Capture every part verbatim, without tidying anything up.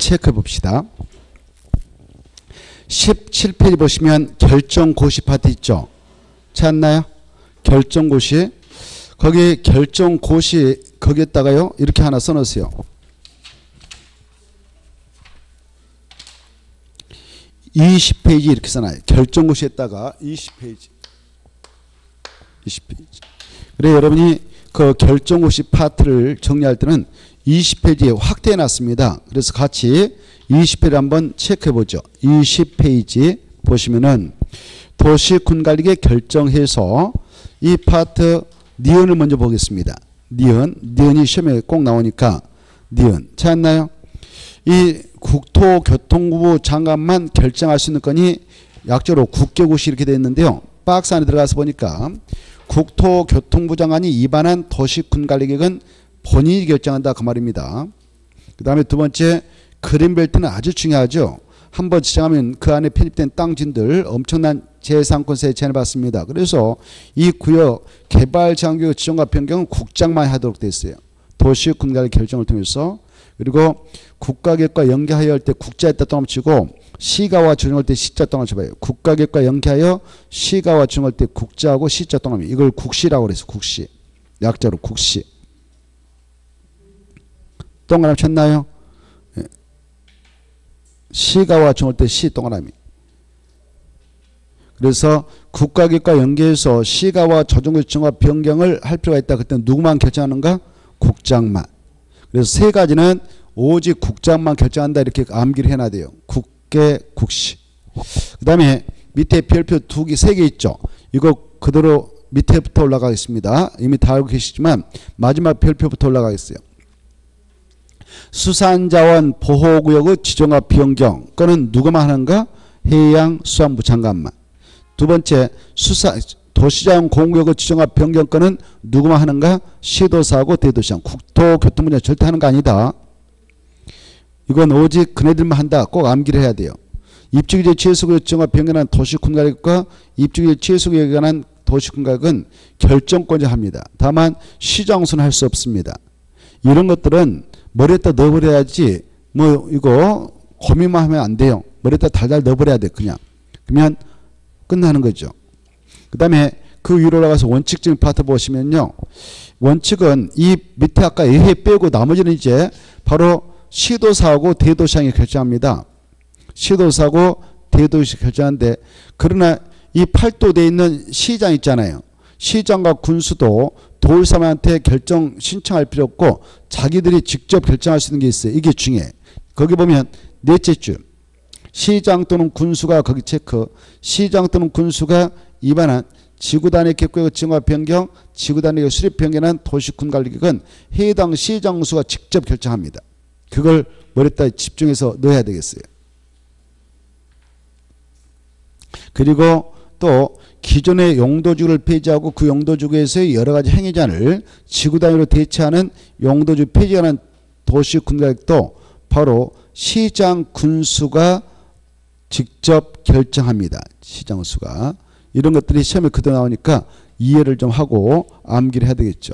체크해 봅시다. 십칠 페이지 보시면 결정고시 파트 있죠. 찾나요? 결정고시. 거기 결정고시 거기에다가요 이렇게 하나 써놓으세요. 이십 페이지 이렇게 써놔요. 결정고시에다가 이십 페이지. 이십 페이지. 그래 여러분이 그 결정고시 파트를 정리할 때는 이십 페이지에 확대해 놨습니다. 그래서 같이 이십 페이지 한번 체크해 보죠. 이십 페이지 보시면은 도시군관리계 결정해서 이 파트 니은을 먼저 보겠습니다. 니은. 니은이 시험에 꼭 나오니까 니은. 찾았나요? 이 국토교통부 장관만 결정할 수 있는 건이 약자로 국교고시 이렇게 되어 있는데요. 박스 안에 들어가서 보니까 국토교통부 장관이 위반한 도시군관리계획은 본인이 결정한다 그 말입니다. 그 다음에 두 번째 그린벨트는 아주 중요하죠. 한번 지정하면 그 안에 편입된 땅주인들 엄청난 재산권세 제한을 받습니다. 그래서 이 구역 개발 제한구역 지정과 변경은 국장만 하도록 되어 있어요. 도시군관리 결정을 통해서. 그리고 국가계획과 연계하여 할 때 국자에다 동을 치고 시가와 조정할 때 시자 동을 쳐봐요. 국가계획과 연계하여 시가와 조정할 때 국자하고 시자 동을 이걸 국시라고 그래서 국시. 약자로 국시. 동그라미 쳤나요? 예. 시가와 조정할 때 시 동그라미. 그래서 국가계획과 연계해서 시가와 조정구역 지정과 변경을 할 필요가 있다. 그때 누구만 결정하는가? 국장만. 그래서 세 가지는 오직 국장만 결정한다 이렇게 암기를 해놔야 돼요. 국계, 국시. 그 다음에 밑에 별표 두 개, 세 개 있죠. 이거 그대로 밑에부터 올라가겠습니다. 이미 다 알고 계시지만 마지막 별표부터 올라가겠어요. 수산자원 보호구역의 지정과 변경. 그거는 누구만 하는가? 해양수산부 장관만. 두 번째 수사 도시자원 공구역의 지정과 변경 건은 누구만 하는가? 시도사하고 대도시장. 국토교통부는 절대 하는 거 아니다. 이건 오직 그네들만 한다. 꼭 암기를 해야 돼요. 입주기재 취소구역 지정과 변경한 도시군관리계획과 입주기재 취소구역에 관한 도시군관리계획은 결정권자 합니다. 다만 시정수는 할 수 없습니다. 이런 것들은 머리에다 넣어버려야지 뭐 이거 고민만 하면 안 돼요. 머리에다 달달 넣어버려야 돼 그냥. 그러면 끝나는 거죠. 그 다음에 그 위로 올라가서 원칙적인 파트 보시면요. 원칙은 이 밑에 아까 예해 빼고 나머지는 이제 바로 시도사하고 대도시장이 결정합니다. 시도사하고 대도시 결정하는데 그러나 이 팔도되어 있는 시장 있잖아요. 시장과 군수도 도의사한테 결정 신청할 필요 없고 자기들이 직접 결정할 수 있는 게 있어요. 이게 중요해. 거기 보면 넷째 줄. 시장 또는 군수가 거기 체크. 시장 또는 군수가 위반한 지구단위 계획구역 지정과 변경, 지구단위 수립 변경한 도시군관리계획은 해당 시장수가 직접 결정합니다. 그걸 머리에다 집중해서 넣어야 되겠어요. 그리고 또 기존의 용도주를 폐지하고 그 용도주에서의 여러 가지 행위자를 지구단위로 대체하는 용도주 폐지하는 도시군관리계획도 바로 시장 군수가 직접 결정합니다. 시장수가. 이런 것들이 시험에 그대로 나오니까 이해를 좀 하고 암기를 해야 되겠죠.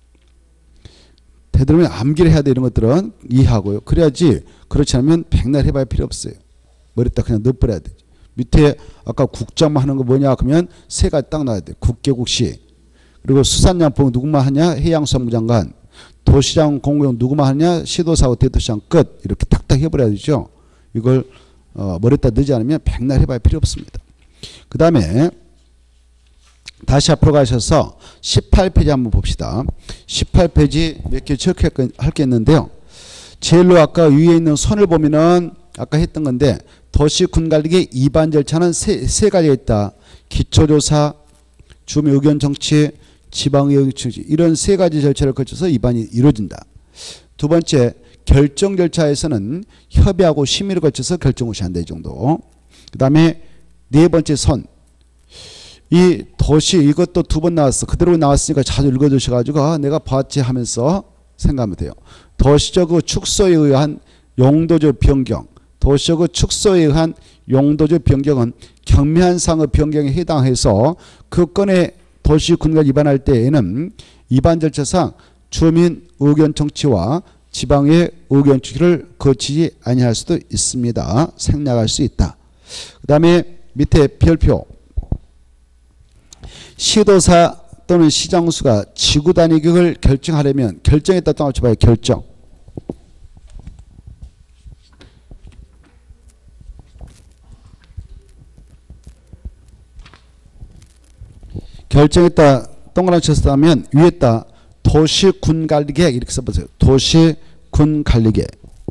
되도록이면 암기를 해야 돼. 이런 것들은 이해하고요. 그래야지 그렇지 않으면 백날 해봐야 필요 없어요. 머리에다 그냥 넣어버려야 되죠. 밑에 아까 국장만 하는 거 뭐냐 그러면 세 가지 딱 나와야 돼. 국계국시. 그리고 수산양봉 누구만 하냐? 해양수산부 장관. 도시장 공구역 누구만 하냐? 시도사고 대도시장 끝. 이렇게 탁탁 해버려야 되죠. 이걸 어, 머리에다 넣지 않으면 백날 해봐야 필요 없습니다. 그 다음에 다시 앞으로 가셔서 십팔 페이지 한번 봅시다. 십팔 페이지 몇 개 체크할 게 있는데요. 제일로 아까 위에 있는 선을 보면은 아까 했던 건데 도시군관리계획 위반 절차는 세, 세 가지가 있다. 기초조사, 주민 의견 정치, 지방의회 정치 이런 세 가지 절차를 거쳐서 위반이 이루어진다. 두 번째 결정 절차에서는 협의하고 심의를 거쳐서 결정을 한다. 이 정도. 그 다음에 네 번째 선. 이 도시 이것도 두 번 나왔어. 그대로 나왔으니까 자주 읽어주셔가지고 아, 내가 봤지 하면서 생각하면 돼요. 도시적 축소에 의한 용도적 변경. 도시적 축소에 의한 용도적 변경은 경미한 상의 변경에 해당해서 그 건의 도시군관 위반할 때에는 위반 절차상 주민 의견 청취와 지방의 의견 주기를 거치지 아니할 수도 있습니다. 생략할 수 있다. 그 다음에 밑에 별표. 시도사 또는 시장수가 지구 단위 계획을 결정하려면 결정했다 또 맞춰봐요. 결정. 결정했다 동그라미 쳤다면 위에다 도시군관리계획 이렇게 써보세요. 도시군관리계획.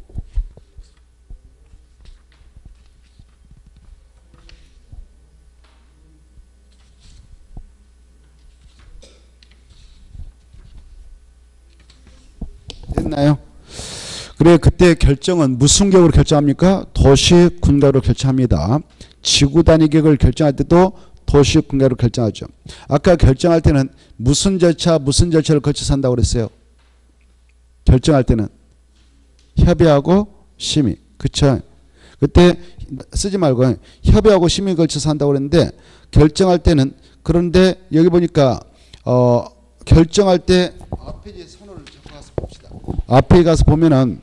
됐나요? 그래 그때 결정은 무슨 계획으로 결정합니까? 도시군계획으로 결정합니다. 지구 단위 계획을 결정할 때도 도시군계획으로 결정하죠. 아까 결정할 때는 무슨 절차 무슨 절차를 거쳐서 한다고 그랬어요? 결정할 때는 협의하고 심의. 그쵸? 그때 쓰지 말고 협의하고 심의 걸쳐서 한다고 그랬는데 결정할 때는 그런데 여기 보니까 어 결정할 때 앞에 선호를 적어 가서 봅시다. 앞에 가서 보면은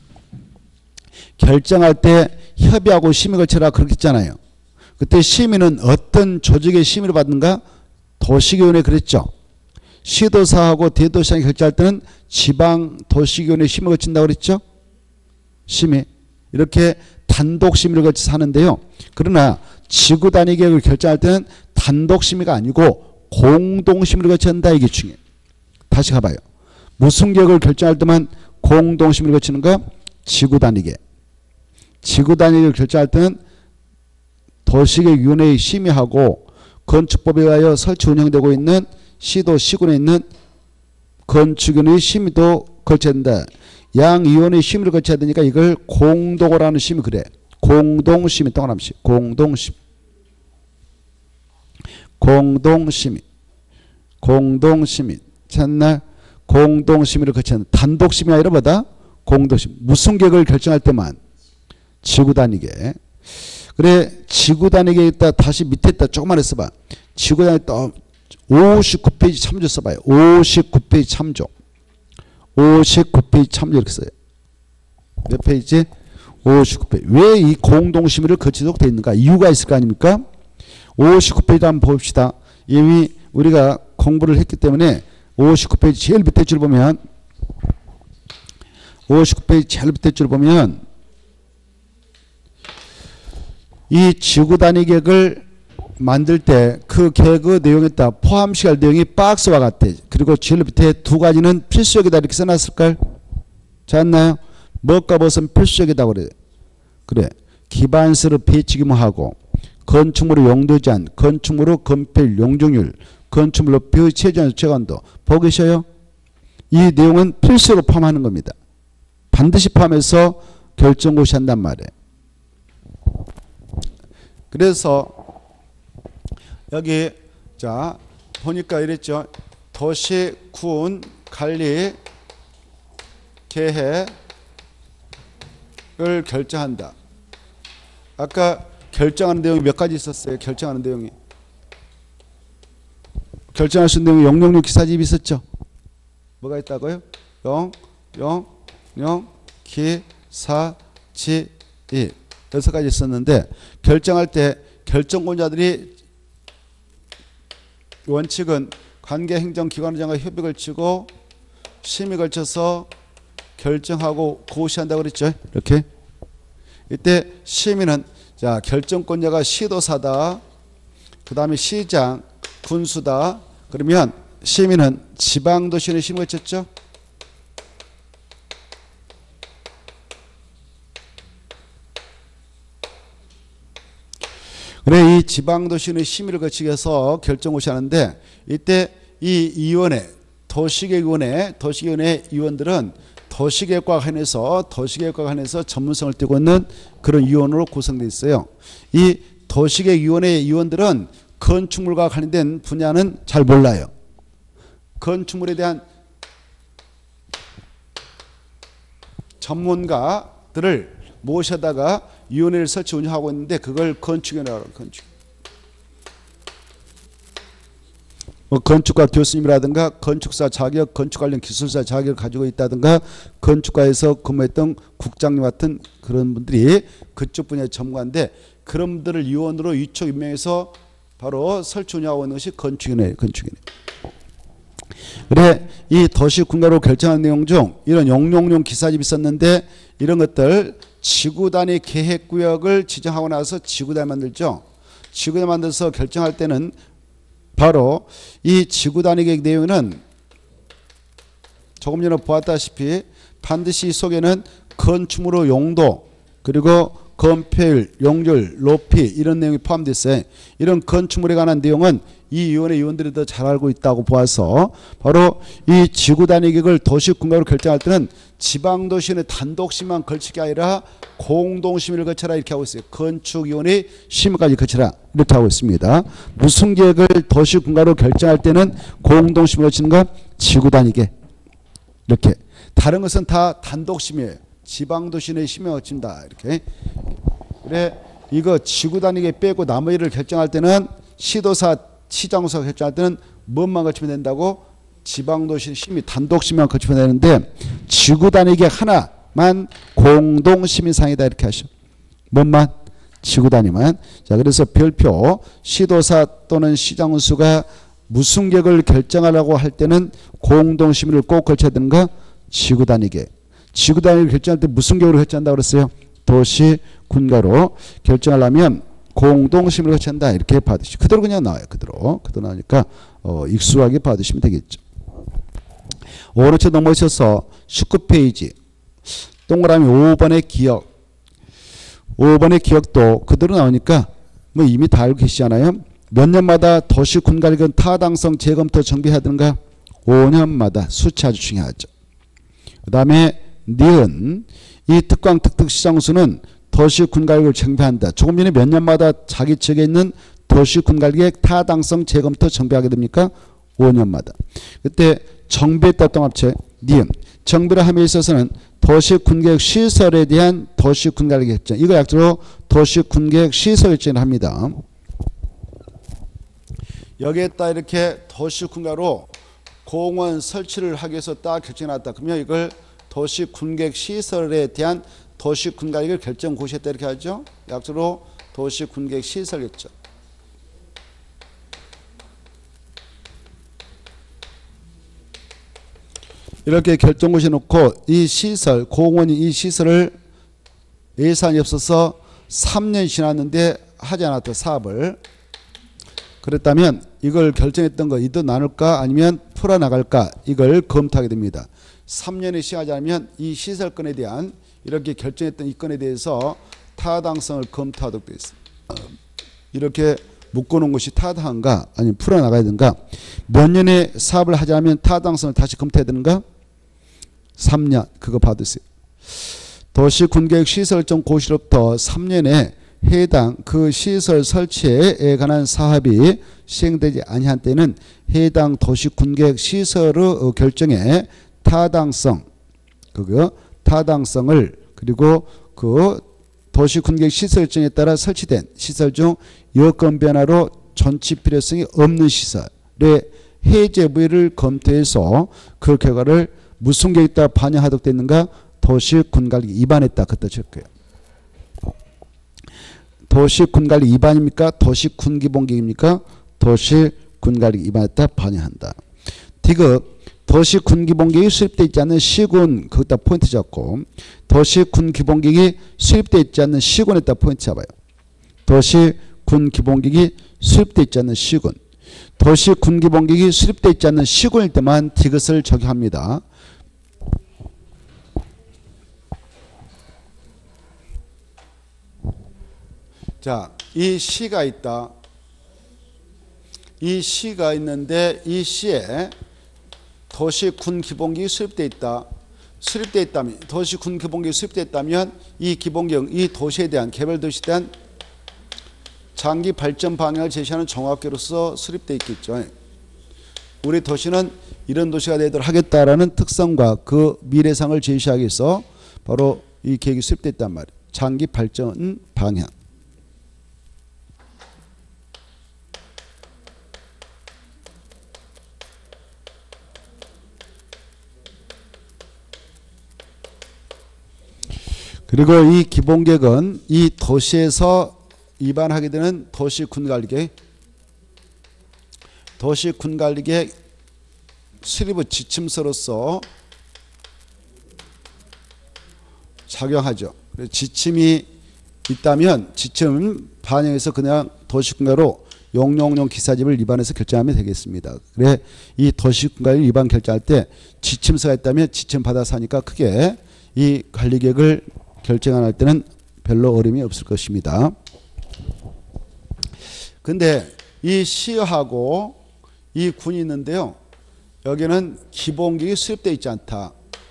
결정할 때 협의하고 심의 걸쳐라 그렇게 했잖아요. 그때 심의는 어떤 조직의 심의를 받는가? 도시교원에 그랬죠. 시도사하고 대도시장이 결정할 때는 지방 도시교원의 심의를 거친다고 그랬죠. 심의. 이렇게 단독 심의를 거쳐서 하는데요. 그러나 지구 단위 계획을 결정할 때는 단독 심의가 아니고 공동 심의를 거쳐야 한다. 이게 중요해요. 다시 가봐요. 무슨 계획을 결정할 때만 공동 심의를 거치는가? 지구 단위 계획. 지구 단위 계획을 결정할 때는 도시계획위원회의 심의하고 건축법에 의하여 설치 운영되고 있는 시도 시군에 있는 건축위원회의 심의도 거쳐야 된다. 양위원회의 심의를 거쳐야 되니까 이걸 공동으로 하는 심의 그래. 공동심의 동그라미 공동심의 공동심의 공동심의 찾나? 공동심의를 거쳐야 한다. 단독심의 아니라 뭐다? 공동심의. 무슨 계획을 결정할 때만 지구 단위 계획. 그래 지구 단위 계획 있다. 다시 밑에 있다. 조금만 써봐. 지구 단위 또 오십구 페이지 참조 써봐요. 오십구 페이지 참조. 오십구 페이지 참조 이렇게 써요. 몇 페이지? 오십구 페이지. 왜 이 공동심의를 거치도록 되어 있는가? 이유가 있을 거 아닙니까? 오십구 페이지 한번 봅시다. 이미 우리가 공부를 했기 때문에 오십구 페이지 제일 밑에 줄 보면 오십구 페이지 제일 밑에 줄 보면 이 지구 단위 계획을 만들 때 그 계획의 내용에 따라 포함시켜야 할 내용이 박스와 같아. 그리고 제일 밑에 두 가지는 필수적이다 이렇게 써놨을까요? 잤나요? 뭐가 무슨 필수적이다 그래. 그래. 기반시설 배치 규모하고 건축물의 용도 제한, 건축물의 건폐율, 용적률, 건축물 높이 최저한 최강도 보고 계셔요? 이 내용은 필수로 포함하는 겁니다. 반드시 포함해서 결정고시 한단 말이에요. 그래서 여기 자 보니까 이랬죠. 도시군 관리 계획을 결정한다. 아까 결정하는 내용이 몇 가지 있었어요. 결정하는 내용이. 결정할 수 있는 내용이 영영육 기사집이 있었죠. 뭐가 있다고요? 영, 영, 영, 기, 사, 지, 이. 여섯 가지 있었는데 결정할 때 결정권자들이 원칙은 관계행정기관장과 협의 걸치고 심의 걸쳐서 결정하고 고시한다고 그랬죠. 이렇게. 이때 심의는 자 결정권자가 시도사다. 그 다음에 시장, 군수다. 그러면 심의는 지방도시원에 심의 걸쳤죠. 그래 이 지방도시는 심의를 거치게 해서 결정고시 하는데 이때 이 위원회 도시계획위원회 도시계획위원회 위원들은 도시계획과 관해서 도시계획과 관해서 전문성을 띠고 있는 그런 위원으로 구성되어 있어요. 이 도시계획위원회 위원들은 건축물과 관련된 분야는 잘 몰라요. 건축물에 대한 전문가들을 모셔다가 위원회를 설치 운영하고 있는데 그걸 건축위원회라고 건축. 뭐 건축가 교수님이라든가 건축사 자격, 건축 관련 기술사 자격을 가지고 있다든가 건축가에서 근무했던 국장님 같은 그런 분들이 그쪽 분야의 전문가인데 그런 분들을 위원으로 위촉 임명해서 바로 설치 운영하고 있는 것이 건축이네요. 건축이네요. 그래 이 도시군가로 결정한 내용 중 이런 용용용 기사집이 있었는데 이런 것들 지구 단위 계획구역을 지정하고 나서 지구단위 만들죠. 지구단위 만들어서 결정할 때는 바로 이 지구 단위 계획 내용은 조금 전에 보았다시피 반드시 이 속에는 건축물의 용도 그리고 건폐율, 용률, 높이 이런 내용이 포함되어 있어요. 이런 건축물에 관한 내용은 이 위원회 위원들이 더 잘 알고 있다고 보아서 바로 이 지구 단위 계획을 도시군가로 결정할 때는 지방도시의 단독심만 걸치게 아니라 공동심의를 거쳐라 이렇게 하고 있어요. 건축위원회 심의까지 거쳐라 이렇게 하고 있습니다. 무슨 계획을 도시군가로 결정할 때는 공동심의를 거치는가? 지구 단위 계획 이렇게. 다른 것은 다 단독심의예요. 지방도시의 심의가 거친다 이렇게. 그래 이거 지구 단위 계획 빼고 나머지를 결정할 때는 시도사, 시장소가 결정할 때는 뭐만 거치면 된다고? 지방도시 심의, 단독심의만 거치면 되는데 지구 단위 계획 하나만 공동심의상이다 이렇게 하셔. 뭔만? 지구 단위만. 자 그래서 별표 시도사 또는 시장수가 무슨 계획을 결정하려고 할 때는 공동심의를 꼭 거쳐야 되는가? 지구 단위 계획. 지구 단위를 결정할 때 무슨 계획으로 결정한다고 그랬어요? 도시 군가로 결정하려면 공동심의를 거쳐한다 이렇게 받으시고 그대로 그냥 나와요. 그대로 그대로 나오니까 어, 익숙하게 받으시면 되겠죠. 오른쪽 넘어오셔서 십구 페이지 동그라미 오 번의 기억 오 번의 기억도 그대로 나오니까 뭐 이미 다 알고 계시잖아요. 몇 년마다 도시 군가력은 타당성 재검토 정비하든가 오 년마다 수치 아주 중요하죠. 그 다음에 니은 이 특광 특특시장수는 도시군가력을 정비한다. 조금 전에 몇 년마다 자기 측에 있는 도시군가력의 타당성 재검토 정비하게 됩니까? 오 년마다. 그때 정비했다 동합체 니은 정비를 함에 있어서는 도시군계획 시설에 대한 도시군가력 결정 이거 약자로 도시군계획 시설 결정을 합니다. 여기에다 이렇게 도시군가로 공원 설치를 하기 위해서 딱 결정해놨다. 그러면 이걸 도시군계획 시설에 대한 도시군가력을 결정 고시했다 이렇게 하죠. 약자로 도시군계획 시설 결정. 이렇게 결정 고시 놓고 이 시설 공원이 이 시설을 예산이 없어서 삼 년이 지났는데 하지 않았다 사업을. 그랬다면 이걸 결정했던 거 이도 나눌까 아니면 풀어나갈까 이걸 검토하게 됩니다. 삼 년이 시행하지 않으면 이 시설건에 대한 이렇게 결정했던 이 건에 대해서 타당성을 검토하도록 되어 있습니다. 이렇게 묶어놓은 것이 타당한가 아니면 풀어나가야 되는가. 몇 년에 사업을 하지 않으면 타당성을 다시 검토해야 되는가. 삼 년 그거 받으세요. 도시군계획 시설정 고시로부터 삼 년에 해당 그 시설 설치에 관한 사업이 시행되지 아니한 때는 해당 도시군계획 시설의 결정에 타당성 그거 타당성을 그리고 그 도시군계획 시설 결정에 따라 설치된 시설 중 여건 변화로 존치 필요성이 없는 시설의 해제 부위를 검토해서 그 결과를 무슨 계획에 따라 반영하도록 됐는가? 도시군관리 위반했다. 그때 칠 거예요. 도시군관리 위반입니까? 도시군기본계획입니까? 도시군관리 위반했다. 반영한다. 디귿 도시군기본계획이 수립되어 있지 않는 시군 거기다 포인트 잡고 도시군기본계획이 수립되어 있지 않는 시군에다 포인트 잡아요. 도시군기본계획이 수립되어 있지 않는 시군 도시군기본계획이 수립되어 있지 않는 시군일 때만 디귿을 적용합니다. 자, 이 시가 있다. 이 시가 있는데 이 시에 도시군기본계획이 수립되어 있다. 수립되어 있다면 도시군기본계획이 수립되어 있다면 이 기본계획, 이 도시에 대한 개별 도시에 대한 장기 발전 방향을 제시하는 종합계획으로서 수립되어 있겠죠. 우리 도시는 이런 도시가 되도록 하겠다라는 특성과 그 미래상을 제시하기 위해서 바로 이 계획이 수립되어 있단 말이에요. 장기 발전 방향. 그리고 이 기본계획은 이 도시에서 위반하게 되는 도시군관리계획, 도시군관리계획 수립의 지침서로서 작용하죠. 지침이 있다면 지침 반영해서 그냥 도시군가로 용용용 기사집을 위반해서 결정하면 되겠습니다. 그래 이 도시군가를 위반 결정할 때 지침서가 있다면 지침 받아서 하니까 크게 이 관리계획을 결정할 때는 별로 어려움이 없을 것입니다. 근데 이 시하고 이 군이 있는데요. 여기는 기본계획이 수립되어 있지 않다.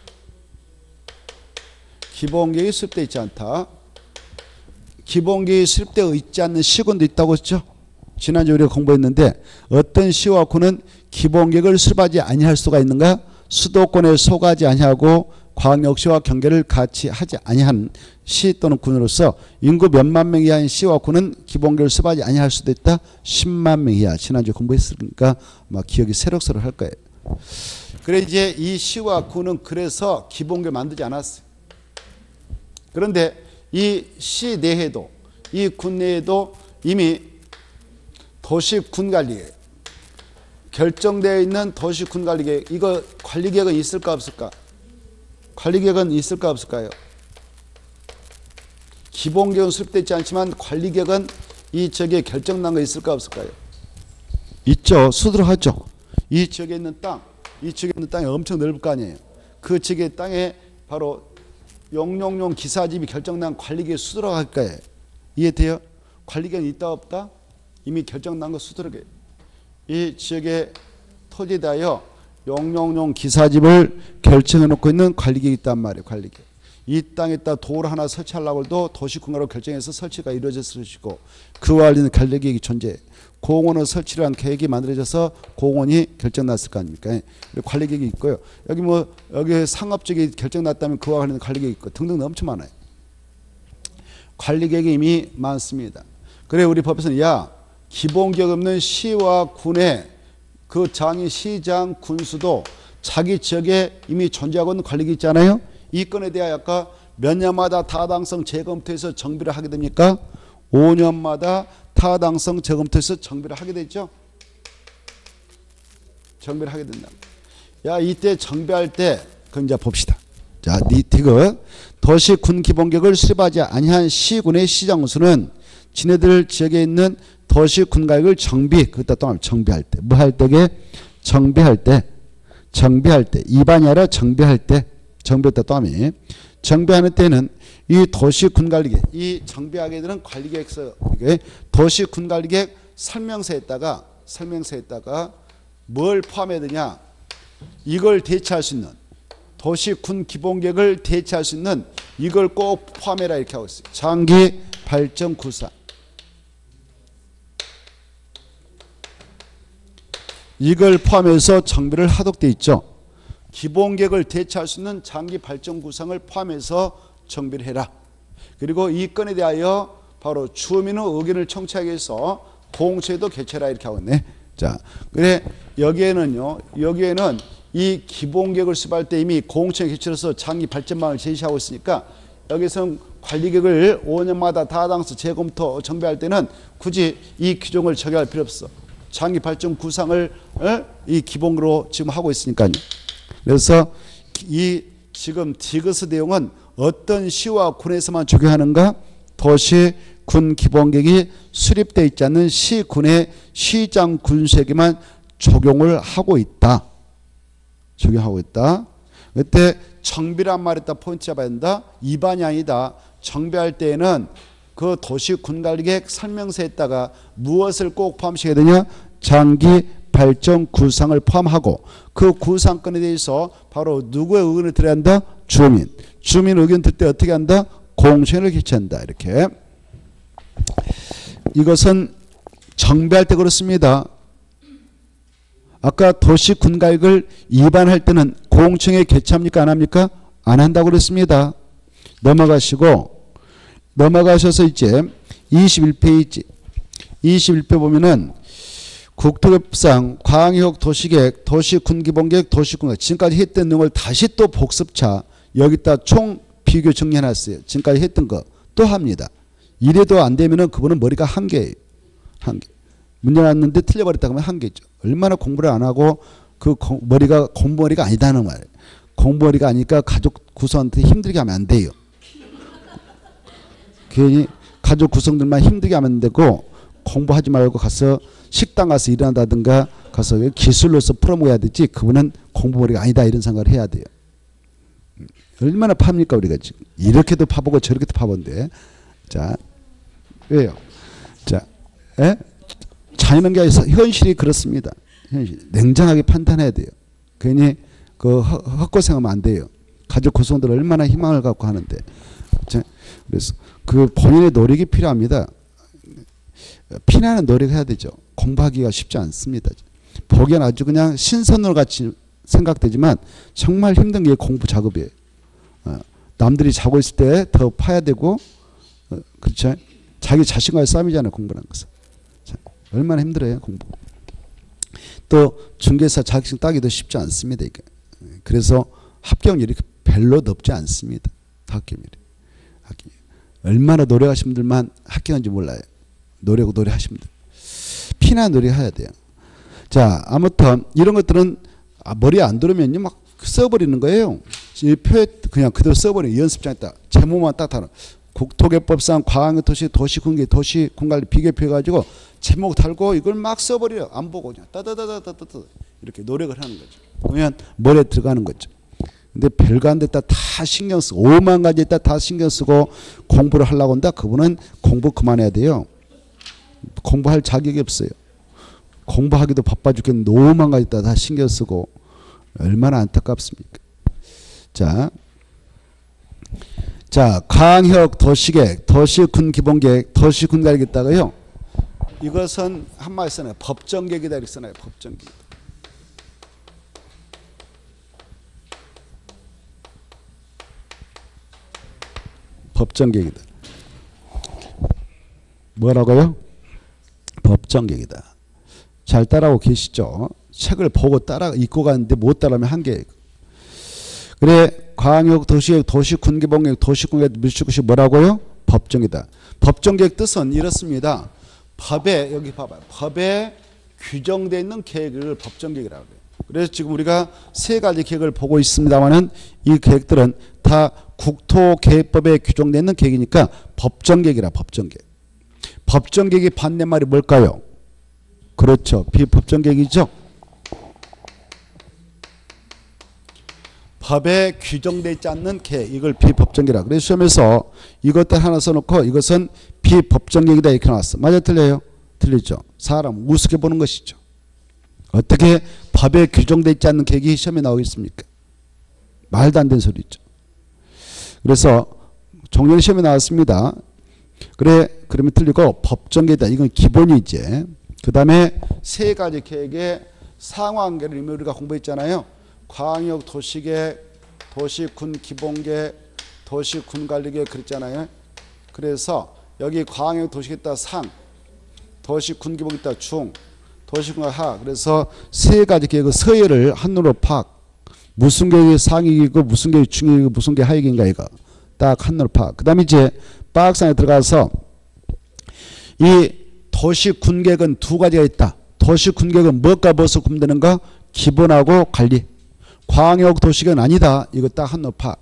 기본계획이 수립되어 있지 않다. 기본계획이 수립되어 있지 않는 시군도 있다고 했죠. 지난주에 우리가 공부했는데 어떤 시와 군은 기본계획을 수립하지 아니할 수가 있는가? 수도권에 속하지 아니하고 광역시와 경계를 같이 하지 아니한 시 또는 군으로서 인구 몇만 명 이하인 시와 군은 기본계획을 수립하지 아니할 수도 있다. 십만 명 이하. 지난주에 공부했으니까 막 기억이 새록새록 할 거예요. 그래 이제 이 시와 군은 그래서 기본계획을 만들지 않았어요. 그런데 이 시 내에도 이 군 내에도 이미 도시군관리계획 결정되어 있는 도시군관리계획 이거 관리계획은 있을까 없을까? 관리계획은 있을까 없을까요? 기본계획은 수립되어 있지 않지만 관리계획은 이 지역에 결정난 거 있을까 없을까요? 있죠. 수두룩하죠. 이 지역에 있는 땅, 이 지역에 있는 땅이 엄청 넓을 거 아니에요. 그 지역의 땅에 바로 용용용 기사집이 결정난 관리계획 수두룩할 거예요. 이해돼요? 관리계획은 있다 없다? 이미 결정난 거 수두룩해요. 이 지역의 토지에 대하여 용용용 기사집을 결정해 놓고 있는 관리계획이 있단 말이에요. 관리계획. 이 땅에다 도를 하나 설치하려고 해도 도시군가로 결정해서 설치가 이루어졌을 것이고 그와 관련된 관리계획이 존재해요. 공원을 설치를 한 계획이 만들어져서 공원이 결정났을 거 아닙니까? 관리계획이 있고요. 여기 뭐 여기 상업적이 결정났다면 그와 관련된 관리계획이 있고 등등 엄청 많아요. 관리계획이 이미 많습니다. 그래 우리 법에서는 야 기본계획 없는 시와 군의 그 장이 시장 군수도 자기 지역에 이미 존재하고 있는 관리계획이 있잖아요. 이 건에 대하여 아까 몇 년마다 타당성 재검토해서 정비를 하게 됩니까? 오 년마다 타당성 재검토해서 정비를 하게 되죠. 정비를 하게 된다. 야 이때 정비할 때 그건 이제 봅시다. 자, 니티그 도시군 기본계획을 수립하지 아니한 시군의 시장군수는 지네들 지역에 있는 도시군가획을 정비 그것도 또 정비할 때 뭐 할 때게 정비할 때 정비할 때 위반이 아니라 정비할 때 정비할 때 또 하면 정비하는 때는 이 도시군관리계획 이 정비하게 되는 관리계획서 도시군관리계획 설명서에다가 설명서에다가 뭘 포함해야 되냐 이걸 대체할 수 있는 도시군 기본계획을 대체할 수 있는 이걸 꼭 포함해라 이렇게 하고 있어요. 장기 발전 구상 이걸 포함해서 정비를 하도록 되어 있죠. 기본계획을 대체할 수 있는 장기 발전 구상을 포함해서 정비를 해라. 그리고 이 건에 대하여 바로 주민의 의견을 청취하기 위해서 공청회도 개최라 이렇게 하고 있네. 자, 그래 여기에는요. 여기에는 이 기본계획을 수립할 때 이미 공청회 개최로서 장기 발전망을 제시하고 있으니까 여기서는 관리계획을 오 년마다 타당성 재검토 정비할 때는 굳이 이 규정을 적용할 필요 없어. 장기 발전 구상을 어? 이 기본으로 지금 하고 있으니까요. 그래서 이 지금 디귿의 내용은 어떤 시와 군에서만 적용하는가? 도시 군 기본계획이 수립되어 있지 않는 시 군의 시장 군수에게만 적용을 하고 있다. 적용하고 있다. 그때 정비란 말에다 포인트 잡아야 된다. 위반이 아니다. 정비할 때에는 그 도시 군관리계획 설명서에다가 무엇을 꼭 포함시켜야 되냐? 장기 발전 구상을 포함하고 그 구상권에 대해서 바로 누구의 의견을 들어야 한다? 주민. 주민 의견 들 때 어떻게 한다? 공청회를 개최한다. 이렇게. 이것은 정비할 때 그렇습니다. 아까 도시 군가획을 위반할 때는 공청회 개최합니까? 안 합니까? 안 한다고 그랬습니다. 넘어가시고 넘어가셔서 이제 이십일 페이지 이십일 페 보면은 국토법상 광역 도시계획, 도시군기본계획, 도시군계획 지금까지 했던 내용을 다시 또 복습차 여기다 총 비교 정리해놨어요. 지금까지 했던 거 또 합니다. 이래도 안 되면은 그분은 머리가 한계예요. 한계. 문제 났는데 틀려버렸다 그러면 한계죠. 얼마나 공부를 안 하고 그 공, 머리가 공부머리가 아니다는 말이에요. 공부머리가 아니니까 가족 구성한테 힘들게 하면 안 돼요. 괜히 가족 구성들만 힘들게 하면 안 되고 공부하지 말고 가서 식당 가서 일한다든가 가서 기술로서 풀어먹어야 되지 그분은 공부머리가 아니다 이런 생각을 해야 돼요. 얼마나 팝니까 우리가 지금. 이렇게도 파보고 저렇게도 파본데. 자 왜요? 자 에? 자연한 게 아니라 현실이 그렇습니다. 현실. 냉정하게 판단해야 돼요. 괜히 그 헛고생하면 안 돼요. 가족 구성들 얼마나 희망을 갖고 하는데. 자, 그래서 그 본인의 노력이 필요합니다. 피나는 노력해야 되죠. 공부하기가 쉽지 않습니다. 보기엔 아주 그냥 신선으로 같이 생각되지만 정말 힘든 게 공부 작업이에요. 어, 남들이 자고 있을 때 더 파야 되고 어, 그렇죠? 자기 자신과의 싸움이잖아요. 공부라는 것은. 자, 얼마나 힘들어요. 공부. 또 중개사 자격증 따기도 쉽지 않습니다. 이게. 그래서 합격률이 별로 높지 않습니다. 합격률이. 얼마나 노력하신 분들만 합격한지 몰라요. 노력 노력하신 분들. 피나 노력해야 돼요. 자, 아무튼 이런 것들은 아, 머리에 안 들으면요 막 써버리는 거예요. 이 표에 그냥 그대로 써버리는 연습장에다 제목만 딱 달아. 국토개법상 과학도시 도시군계 도시군관리 비교표 해가지고 제목 달고 이걸 막 써버려요. 안 보고 그냥 따다다다다다 이렇게 노력을 하는 거죠. 그러면 머리에 들어가는 거죠. 근데 별간 데다 다 신경 쓰고 오만 가지에다 다 신경 쓰고 공부를 하려고 한다. 그분은 공부 그만해야 돼요. 공부할 자격이 없어요. 공부하기도 바빠 죽겠는데 오만 가지에다 다 신경 쓰고 얼마나 안타깝습니까? 자, 자 광역 도시계획, 도시군 기본계획, 도시군 관리겠다고요. 이것은 한마디 써놔요. 법정계획이다 이렇게 써놔요. 법정계획. 법정계획이다. 뭐라고요? 법정계획이다. 잘 따라오고 계시죠? 책을 보고 따라 읽고 가는데 못 따라하면 한계. 그래 광역 도시계획, 도시군기본계획, 도시군계획 밀수것이 뭐라고요? 법정이다. 법정계획 뜻은 이렇습니다. 법에 여기 봐봐요. 법에 규정되어 있는 계획을 법정계획이라고 해요. 그래서 지금 우리가 세 가지 계획을 보고 있습니다만은 이 계획들은 다 국토계획법에 규정되어 있는 계획이니까 법정계획이라 법정계획. 법정계획의 반대말이 뭘까요? 그렇죠. 비법정계획이죠. 법에 규정되어 있지 않는 계획, 이걸 비법정계획이라. 그래서 시험에서 이것들 하나 써놓고 이것은 비법정계획이다 이렇게 나왔어. 맞아 틀려요? 틀리죠. 사람 우습게 보는 것이죠. 어떻게 법에 규정되어 있지 않는 계획이 시험에 나오겠습니까? 말도 안 되는 소리죠. 그래서 종종 시험에 나왔습니다. 그래 그러면 틀리고 법정계획이다. 이건 기본이지. 그 다음에 세 가지 계획의 상호관계를 이미 우리가 공부했잖아요. 광역 도시계획, 도시군 기본계획, 도시군관리계획 그랬잖아요. 그래서 여기 광역 도시계획 있다 상, 도시군 기본계획 있다 중, 도시군관 하. 그래서 세 가지 계획의 서열을 한눈으로 파악. 무슨 계획이 상위이고 무슨 계획이 중위이고 무슨 계획이 하위인가 이거 딱 한눈으로 파악. 그 다음에 이제 박스안에 들어가서 이 도시군계획은 두 가지가 있다. 도시군계획은 무엇과 무엇을 구분되는가? 기본하고 관리. 광역 도시계획은 아니다. 이거 딱 한눈 파.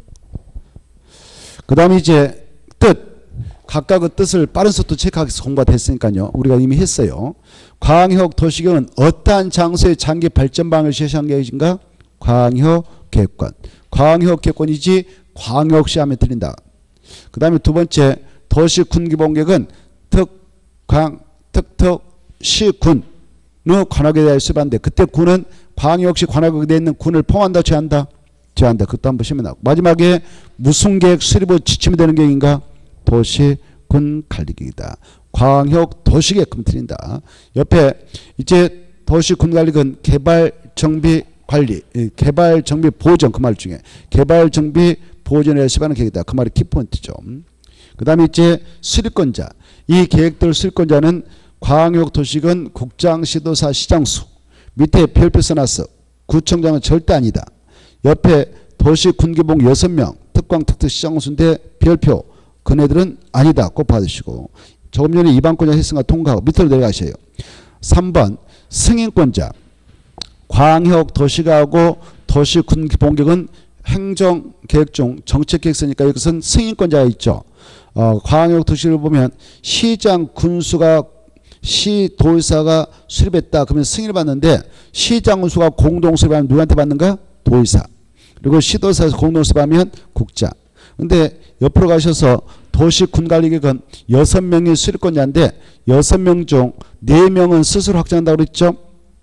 그 다음에 이제 뜻. 각각의 뜻을 빠른 속도 체크하기서 공부가 됐으니까요. 우리가 이미 했어요. 광역 도시계획은 어떠한 장소의 장기 발전 방향을 제시한 계획인가? 광역 계획권. 광역 계획권이지 광역시 하면 틀린다. 그 다음에 두 번째 도시군기본계획은 특, 광, 특, 특, 시, 군의 관할에 대해 수반돼. 그때 군은 광역시 관할에 되어 있는 군을 포함한다, 제한다? 제한다. 그것도 한번 시험에 나오고. 마지막에 무슨 계획 수립의 지침이 되는 계획인가? 도시군 관리계획이다. 광역 도시계획 그럼 틀린다. 옆에 이제 도시군 관리계획은 개발 정비 관리, 개발 정비 보전 그 말 중에 개발 정비 보전에 시반하는 계획이다. 그 말이 키포인트죠. 그 다음에 이제 수립권자. 이 계획들 수립권자는 광역도시군 국장시도사 시장수. 밑에 별표 써놨어. 구청장은 절대 아니다. 옆에 도시 군기봉 여섯 명 특광 특특 시장군수인데 별표. 그네들은 아니다. 꼭 받으시고. 조금 전에 이반권자 했으니까 통과하고 밑으로 내려가셔요. 삼 번 승인권자. 광역 도시가하고 도시 군기본격은 행정계획 중 정책계획서니까 이것은 승인권자가 있죠. 어, 광역 도시를 보면 시장 군수가 시도의사가 수립했다. 그러면 승인을 받는데 시장 군수가 공동 수립하면 누구한테 받는가? 도의사. 그리고 시도의사에서 공동 수립하면 국자. 근데 옆으로 가셔서 도시 군관리계획은 여섯 명이 수립권자인데 여섯 명 중 네 명은 스스로 확정한다고 그랬죠.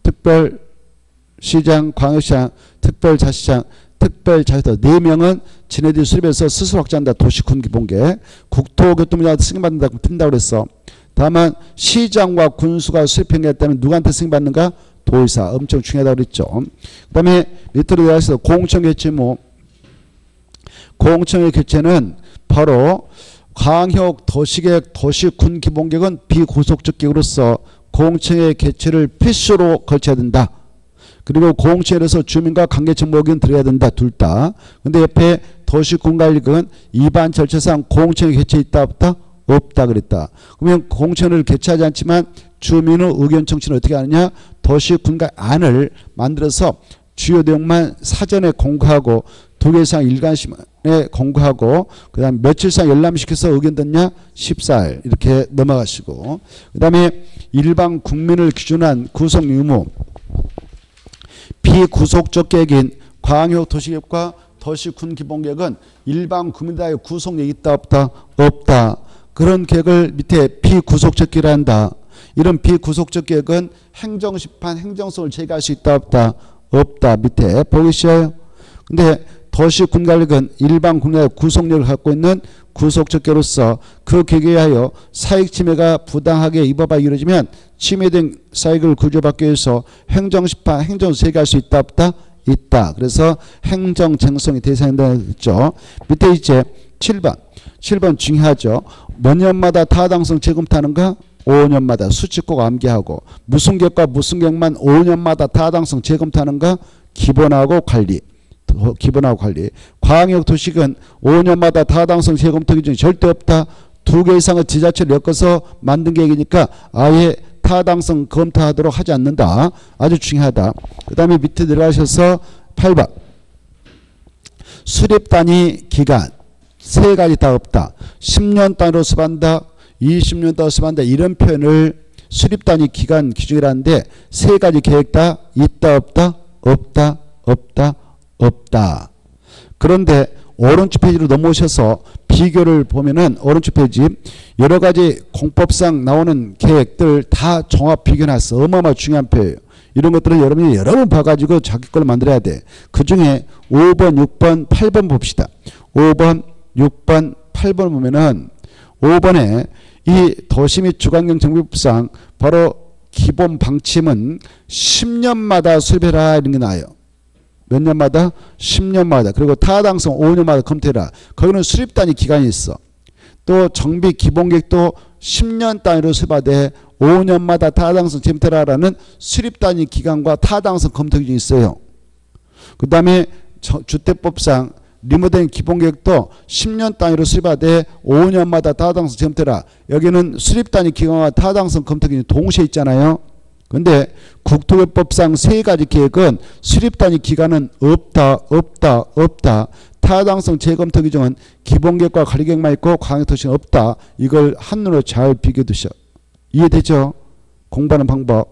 특별시장, 광역시장, 특별자치장, 특별자치도 네 명은 지네들이 수립해서 스스로 확정한다. 도시 군기본계획. 국토교통부장한테 승인받는다. 튼다고 그랬어. 다만 시장과 군수가 수립한 게 있다면 누구한테 승인받는가? 도의사. 엄청 중요하다고 그랬죠. 그 다음에 밑으로 내려가서 공청 개체무. 공청의 개체는 바로 광역 도시계획 도시군 기본계획은 비구속적 계획으로서 공청의 개체를 필수로 걸쳐야 된다. 그리고 공청에서 주민과 관계정보기는 들어야 된다. 둘 다. 근데 옆에 도시군관리계획은 위반 절차상 공청의 개체 있다 없다? 없다 그랬다. 그러면 공청을 개최하지 않지만 주민의 의견 청취는 어떻게 하느냐? 도시군관 안을 만들어서 주요 내용만 사전에 공고하고 두 개 이상 일간심에 공고하고 그 다음에 며칠 이상 열람시켜서 의견 듣냐? 십사 일 이렇게 넘어가시고 그 다음에 일반 국민을 기준한 구성 의무 비구속적 계획인 광역 도시계획과 도시군 기본계획은 일반 국민들의 구속력이 있다 없다? 없다. 그런 계획을 밑에 비구속적 계획이라 한다. 이런 비구속적 계획은 행정심판 행정성을 제기할 수 있다 없다? 없다. 밑에 보기 쉬워요. 근데 도시군관리계획은 일반 국민의 구속력을 갖고 있는 구속적 계획으로서 그 계획에 하여 사익침해가 부당하게 입어봐 이루어지면 침해된 사익을 구조받기 위해서 행정심판 행정을 제기할 수 있다 없다? 있다. 그래서 행정쟁성이 대상이라고 했죠. 밑에 이제 칠 번. 칠 번 중요하죠. 몇 년마다 타당성 재검토하는가? 오 년마다 수치 꼭 암기하고 무슨 계획과 무슨 계획만 오 년마다 타당성 재검토하는가? 기본하고 관리. 기본하고 관리. 광역 도시계획은 오 년마다 타당성 재검토 기준이 절대 없다. 두 개 이상의 지자체를 엮어서 만든 계획이니까 아예 타당성 검토하도록 하지 않는다. 아주 중요하다. 그 다음에 밑에 내려가셔서 팔 번. 수립단위 기간. 세 가지 다 없다. 십 년 단위로 수반다. 이십 년 단위로 수반다. 이런 표현을 수립단위 기간 기준이라는데 세 가지 계획 다 있다 없다? 없다 없다 없다. 그런데 오른쪽 페이지로 넘어오셔서 비교를 보면은 오른쪽 페이지 여러 가지 공법상 나오는 계획들 다 종합 비교해놨어. 어마어마 중요한 표예요. 이런 것들은 여러분이 여러 번 봐가지고 자기 걸 만들어야 돼. 그 중에 오 번, 육 번, 팔 번 봅시다. 오 번, 육 번, 팔 번 보면은 오 번에 이 도시 및 주관경 정비법상 바로 기본 방침은 십 년마다 수립해라 이런 게 나와요. 몇 년마다? 십 년마다. 그리고 타당성 오 년마다 검토해라. 거기는 수립단위 기간이 있어. 또 정비 기본계획도 십 년 단위로 수립하되 오 년마다 타당성 검토해라라는 수립단위 기간과 타당성 검토 기준이 있어요. 그 다음에 주택법상 리모델링 기본계획도 십 년 단위로 수립하되 오 년마다 타당성 검토해라. 여기는 수립단위 기간과 타당성 검토 기준이 동시에 있잖아요. 근데 국토교법상 세 가지 계획은 수립단위 기간은 없다, 없다, 없다. 타당성 재검토 기준은 기본계획과 관리계획만 있고 광역도시는 없다. 이걸 한눈으로 잘 비교 두셔. 이해되죠? 공부하는 방법.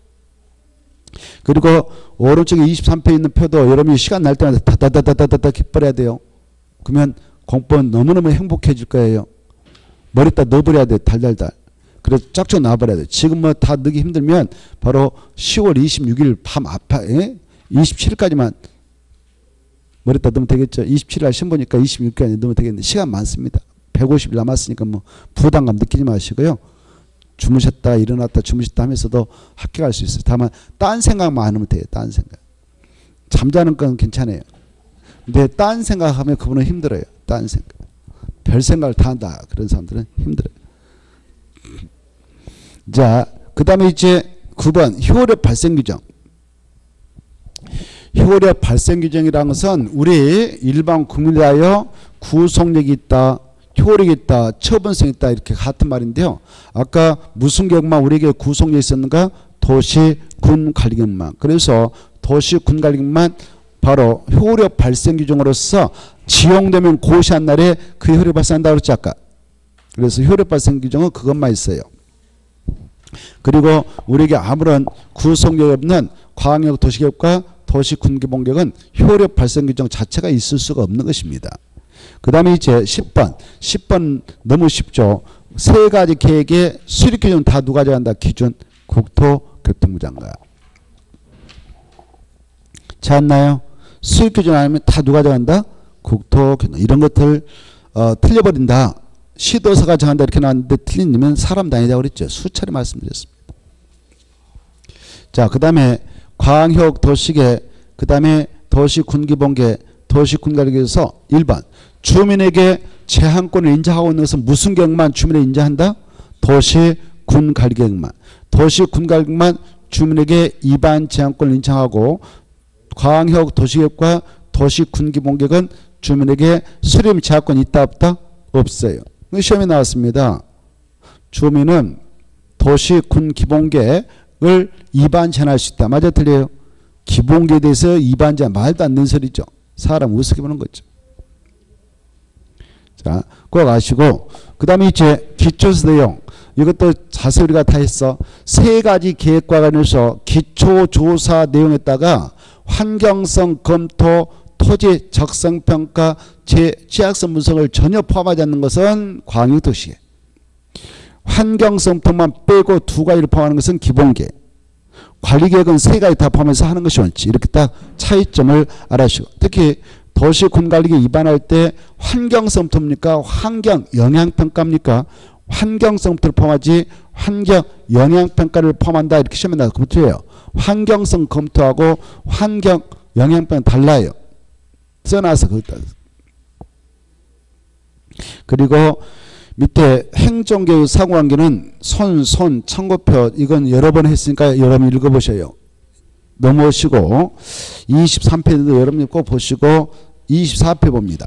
그리고 오른쪽에 이십삼 페이지 있는 표도 여러분이 시간 날 때마다 다다다다다다 깃버려야 돼요. 그러면 공부는 너무너무 행복해질 거예요. 머리다 넣어버려야 돼. 달달달. 그래서 짝짝 놔버려야 돼. 지금 뭐 다 넣기 힘들면 바로 시월 이십육일 밤 아파, 예? 이십칠 일까지만 머리다 넣으면 되겠죠. 이십칠 일 시험 보니까 이십육일까지 넣으면 되겠는데 시간 많습니다. 백오십 일 남았으니까 뭐 부담감 느끼지 마시고요. 주무셨다 일어났다 주무셨다 하면서도 학교 갈 수 있어요. 다만 딴 생각만 안 하면 돼요. 딴 생각. 잠자는 건 괜찮아요. 근데 딴 생각하면 그분은 힘들어요. 딴 생각. 별 생각을 다 한다. 그런 사람들은 힘들어요. 자, 그 다음에 이제 구 번 효력 발생 규정. 효력 발생 규정이라는 것은 우리 일반 국민에 대하여 구속력이 있다, 효력이 있다, 처분성이 있다 이렇게 같은 말인데요. 아까 무슨 경우만 우리에게 구속력이 있었는가? 도시 군 관리경만. 그래서 도시 군 관리경만 바로 효력 발생 규정으로서 지용되면 고시한 날에 그 효력 발생한다고 그랬지 아까. 그래서 효력 발생 규정은 그것만 있어요. 그리고 우리에게 아무런 구속력이 없는 광역 도시계획과 도시군기본계획은 효력 발생 규정 자체가 있을 수가 없는 것입니다. 그 다음에 이제 십 번. 십 번 너무 쉽죠. 세 가지 계획의 수립 기준 다 누가 정한다? 기준 국토교통부 장관. 찾았나요? 수립 기준 아니면 다 누가 정한다? 국토교통. 이런 것들 어, 틀려버린다. 시도서가 정한다 이렇게 나왔는데 틀린 일은 사람 다니다고 그랬죠. 수차례 말씀드렸습니다. 자, 그 다음에 광역 도시계, 그 다음에 도시군기본계, 도시군관리계에서 일 번 주민에게 제한권을 인정하고 있는 것은 무슨 계획만 주민에 인정한다? 도시군관리계획만. 도시군관리계획만 주민에게 위반 제한권을 인정하고 광역 도시계획과 도시군기본계획은 주민에게 수립 제한권이 있다 없다? 없어요. 시험에 나왔습니다. 주민은 도시군기본계획을 위반 제한할 수 있다. 맞아 틀려요? 기본계에 대해서 위반 제한 말도 안 되는 소리죠. 사람 우습게 보는 거죠. 자, 꼭 아시고 그 다음에 이제 기초조사 내용 이것도 자세히 우리가 다 했어. 세 가지 계획과 관련해서 기초조사 내용에다가 환경성 검토, 토지 적성평가, 제 취약성 분석을 전혀 포함하지 않는 것은 광역도시계. 환경성만 빼고 두 가지를 포함하는 것은 기본계획. 관리계획은 세 가지 다 포함해서 하는 것이 원칙. 이렇게 딱 차이점을 알아주시고 특히 도시군관리계획 위반할 때 환경성토입니까? 환경영향평가입니까? 환경성토를 포함하지 환경영향평가를 포함한다 이렇게 시험에 나와서 검토해요. 환경성 검토하고 환경영향평가는 달라요. 써놔서 거기다. 그리고 밑에 행정계획 사고관계는 손, 손, 참고표 이건 여러 번 했으니까 여러분 읽어보셔요. 넘어오시고 이십삼 페이지도 여러분이 꼭 보시고 이십사 회 봅니다.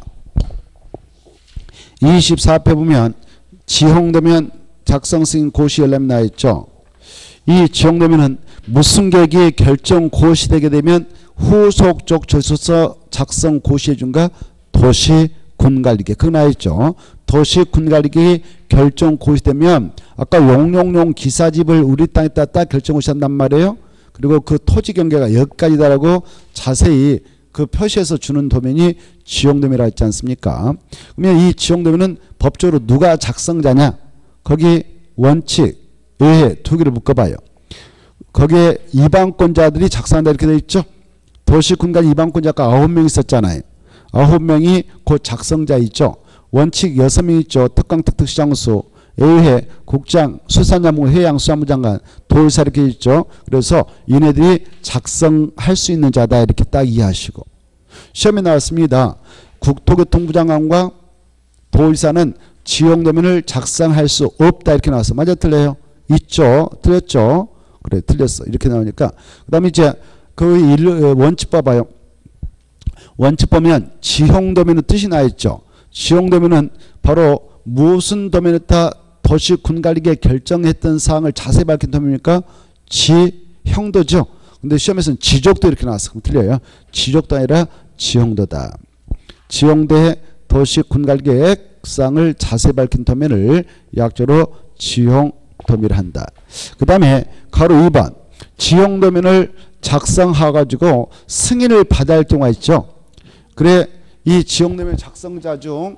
이십사 회 보면 지형도면 작성 승인 고시 열람이 나있죠. 이 지형도면은 무슨 계획이 결정 고시되게 되면 후속적 조서서 작성 고시해준가? 도시군관리계획. 그거 나있죠. 도시군관리계획이 결정 고시되면 아까 용용용 기사집을 우리 땅에다 딱 결정 고시한단 말이에요. 그리고 그 토지 경계가 여기까지다라고 자세히 그 표시해서 주는 도면이 지형도면이라고 했지 않습니까? 그러면 이 지형도면은 법적으로 누가 작성자냐? 거기 원칙, 의회 두 개를 묶어봐요. 거기에 이방권자들이 작성한다 이렇게 되어 있죠. 도시군관 이방권자가 아홉 명 있었잖아요. 아홉 명이 곧 작성자 있죠. 원칙 여섯 명 있죠. 특강특특시장수, 의회, 국장, 수산자무, 해양수산부 장관, 도의사 이렇게 있죠. 그래서 얘네들이 작성할 수 있는 자다 이렇게 딱 이해하시고. 시험에 나왔습니다. 국토교통부 장관과 도의사는 지형도면을 작성할 수 없다 이렇게 나왔어. 맞아 틀려요? 있죠. 틀렸죠. 그래 틀렸어. 이렇게 나오니까 그 다음에 이제 그 원칙 봐봐요. 원칙 보면 지형도면의 뜻이 나 있죠. 지형도면은 바로 무슨 도면에다 도시군관리계획 결정했던 사항을 자세히 밝힌 도면입니까? 지형도죠. 근데 시험에서는 지적도 이렇게 나왔어. 그럼 틀려요. 지적도 아니라 지형도다. 지형도의 도시군관리계획상을 자세히 밝힌 도면을 약조로 지형도면을 한다. 그 다음에 가로 이 번 지형도면을 작성해가지고 승인을 받아야 할 경우가 있죠. 그래 이 지형도면 작성자 중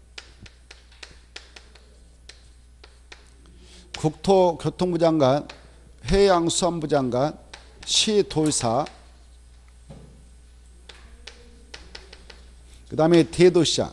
국토교통부 장관, 해양수산부 장관, 시도의사, 그 다음에 대도시장,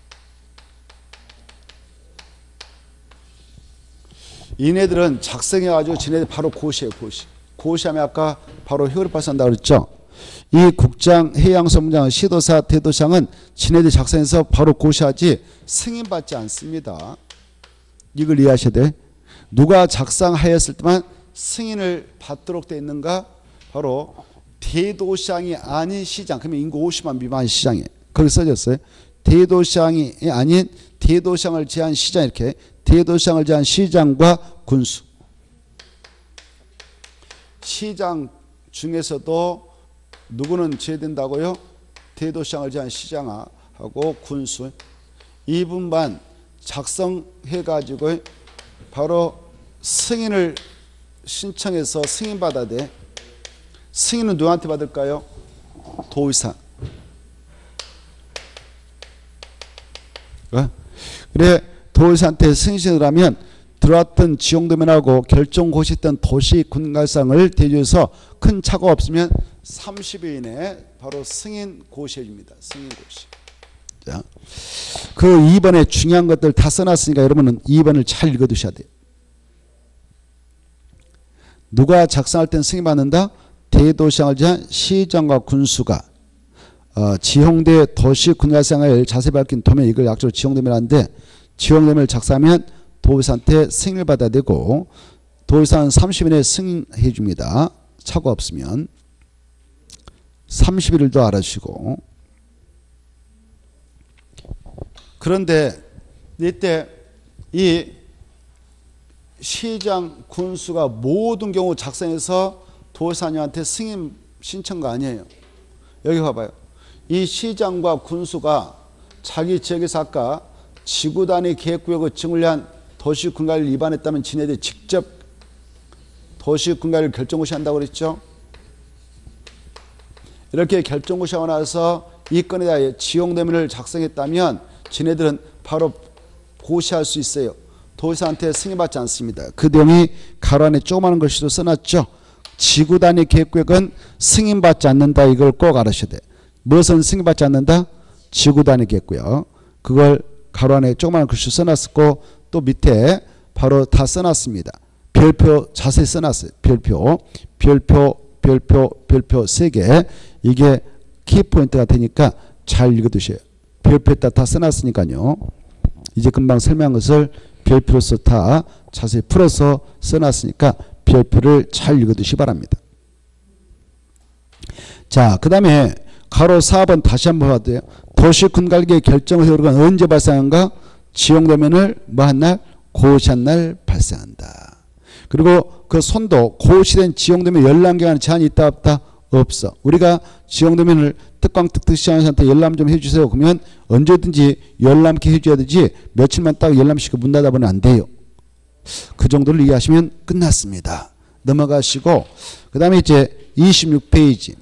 이네들은 작성해가지고 지네들 바로 고시해요. 고시. 고시하면 아까 바로 효력 발생한다고 그랬죠. 이 국장, 해양수산부장, 시도사, 대도시장은 지네들 작성해서 바로 고시하지 승인받지 않습니다. 이걸 이해하셔야 돼. 누가 작성하였을 때만 승인을 받도록 되어 있는가? 바로 대도시장이 아닌 시장, 그러면 인구 오십만 미만 시장이에요. 거기 써졌어요. 대도시장이 아닌 대도시장을 제한 시장, 이렇게 대도시장을 제한 시장과 군수. 시장 중에서도 누구는 제외된다고요? 대도시장을 제한 시장하고 군수. 이 부분만 작성해 가지고 바로 승인을 신청해서 승인 받아야 돼. 승인은 누구한테 받을까요? 도의사. 어? 그래 도의사한테 승인을 하면 들어왔던 지용도면하고 결정고시했던 도시군갈상을 대조해서 큰 차가 없으면 삼십 일 이내에 바로 승인 고시해 줍니다. 승인 고시. 자, 그 이 번에 중요한 것들 다 써놨으니까 여러분은 이 번을 잘 읽어두셔야 돼요. 누가 작성할 땐 승인받는다? 대도시장을 제한 시장과 군수가 어, 지형대 도시군갈상을 자세히 밝힌 도면, 이걸 약적으로 지형도면하는데 지형도면을 작성하면 도의사한테 승인을 받아야 되고 도의사는 삼십 일 내에 승인해 줍니다. 차고 없으면. 삼십 일도 알아주시고. 그런데 이때 이 시장 군수가 모든 경우 작성해서 도의사님한테 승인 신청 거 아니에요. 여기 봐봐요. 이 시장과 군수가 자기 지역에서 아까 지구 단위 계획구역의 증을 위한 도시군가를 위반했다면 지네들이 직접 도시군가를 결정고시 한다고 그랬죠. 이렇게 결정고시하고 나서 이 건에다 지용도면을 작성했다면 지네들은 바로 고시할 수 있어요. 도의사한테 승인받지 않습니다. 그 내용이 가로 안에 조그마한 글씨로 써놨죠. 지구 단위 계획구역은 승인받지 않는다. 이걸 꼭 알아셔야 돼. 무엇은 승인받지 않는다? 지구 단위 계획구역. 그걸 가로 안에 조그마한 글씨로 써놨고 또 밑에 바로 다 써놨습니다. 별표 자세히 써놨어요. 별표, 별표, 별표, 별표 세 개. 이게 키포인트가 되니까 잘 읽어두셔요. 별표에다 다 써놨으니까요. 이제 금방 설명한 것을 별표로서 다 자세히 풀어서 써놨으니까 별표를 잘 읽어두시기 바랍니다. 자, 그 다음에 가로 사 번 다시 한번 봐도 돼요. 도시군갈계 결정 효력은 언제 발생한가? 지용도면을 뭐한 날? 고시한 날 발생한다. 그리고 그 손도 고시된 지용도면 열람기간 제한이 있다 없다? 없어. 우리가 지용도면을 특광특특시장한테 열람 좀 해주세요. 그러면 언제든지 열람케 해줘야 되지 며칠만 딱 열람시키고 문 닫아보면 안 돼요. 그 정도를 이해하시면 끝났습니다. 넘어가시고 그 다음에 이제 이십육 페이지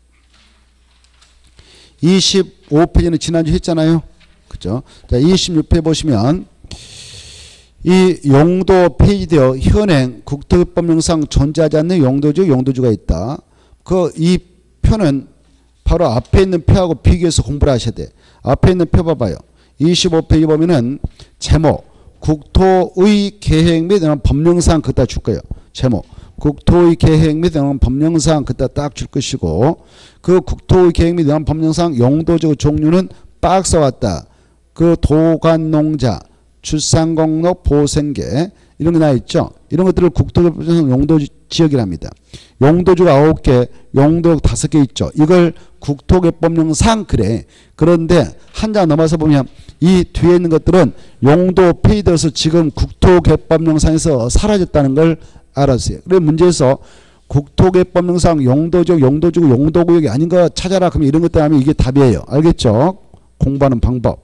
이십오 페이지는 지난주 했잖아요. 그죠? 자, 이십육 페이지 보시면 이 용도 페이지되어 현행 국토법령상 존재하지 않는 용도주, 용도주가 있다. 그 이 표는 바로 앞에 있는 표하고 비교해서 공부를 하셔야 돼. 앞에 있는 표 봐봐요. 이십오 페이지 보면은 제목 국토의 계획 및 법령사항 그따 줄 거예요. 제목 국토의 계획 및 법령사항 그따 딱 줄 것이고 그 국토의 계획 및 법령사항 용도적 종류는 빡 써왔다. 그 도관농자, 출산공로, 보생계 이런 게 나와 있죠. 이런 것들을 국토법령 용도 지역이랍니다. 용도주가 아홉 개, 용도 다섯 개 있죠. 이걸 국토개법령상 그래. 그런데 한 장 넘어서 보면 이 뒤에 있는 것들은 용도 페이드에서 지금 국토개법령상에서 사라졌다는 걸 알아주세요. 그래서 문제에서 국토개법령상 용도적, 용도주고 용도구역이 아닌 거 찾아라. 그러면 이런 것들 하면 이게 답이에요. 알겠죠? 공부하는 방법.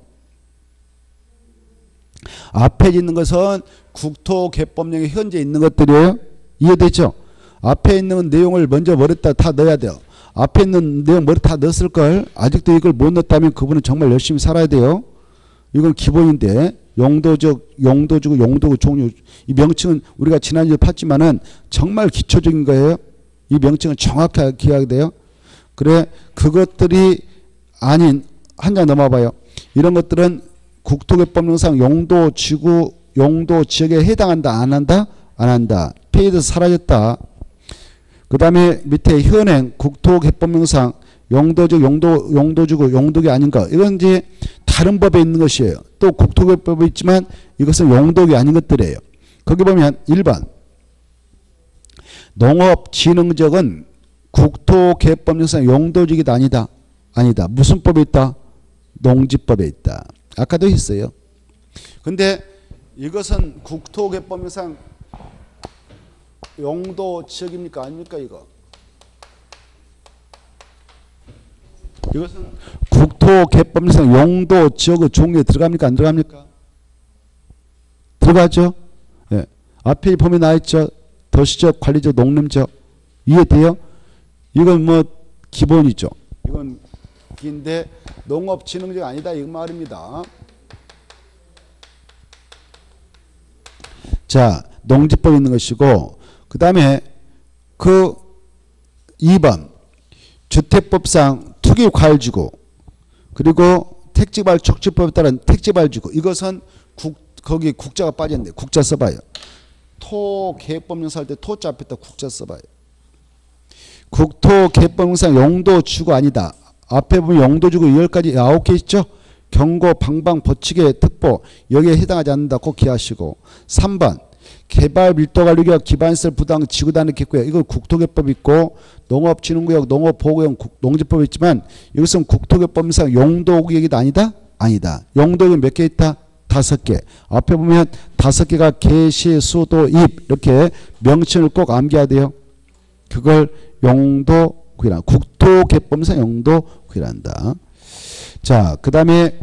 앞에 있는 것은 국토개법령에 현재 있는 것들이에요. 이해되죠? 앞에 있는 내용을 먼저 머리에다 다 넣어야 돼요. 앞에 있는 내용 머리 다 넣었을걸. 아직도 이걸 못 넣었다면 그분은 정말 열심히 살아야 돼요. 이건 기본인데 용도적, 용도주고 용도구 종류 이 명칭은 우리가 지난주에 팠지만은 정말 기초적인 거예요. 이 명칭은 정확하게 기억해야 돼요. 그래 그것들이 아닌 한 장 넘어봐요. 이런 것들은 국토개법령상 용도 지구 용도 지역에 해당한다 안 한다? 안 한다. 페이지에서 사라졌다. 그 다음에 밑에 현행 국토개법령상 용도적 용도 용도주고 용도기 아닌가 이건 이제 다른 법에 있는 것이에요. 또 국토개법에 있지만 이것은 용도기 아닌 것들이에요. 거기 보면 일 번 농업진흥적은 국토개법령상 용도지역이 아니다. 아니다. 무슨 법에 있다? 농지법에 있다. 아까도 했어요. 근데 이것은 국토개법령상 용도지역입니까? 아닙니까? 이거. 이것은 국토개법령상 용도지역의 종류에 들어갑니까? 안 들어갑니까? 들어가죠? 예. 앞에 범위 나있죠? 도시적, 관리적, 농림적. 이해돼요? 이건 뭐 기본이죠. 이건 긴데 농업진흥적 아니다 이 말입니다. 자, 농지법 있는 것이고 그 다음에 그 이 번 주택법상 투기과열지구 그리고 택지발 촉지법에 따른 택지발지구 이것은 국, 거기 국자가 빠졌네. 국자 써봐요. 토계획법령상 할 때 토자 앞에다 국자 써봐요. 국토계획법령상 용도지구 아니다. 앞에 보면 용도지구 열 가지 아홉 개 있죠. 경고, 방방, 법칙의 특보 여기에 해당하지 않는다. 꼭 기하시고 삼 번 개발 밀도관리구역 기반시설 부당 지구단위 객구역 이거 국토개법 있고 농업진흥구역 농업보호구역 농지법이 있지만 이것은 국토개법상 용도구역이 아니다? 아니다. 용도구역 몇 개 있다? 다섯 개. 앞에 보면 다섯 개가 개시, 수도, 입 이렇게 명칭을 꼭 암기해야 돼요. 그걸 용도구역이란다. 국토개법상 용도구역이란다. 자, 그 다음에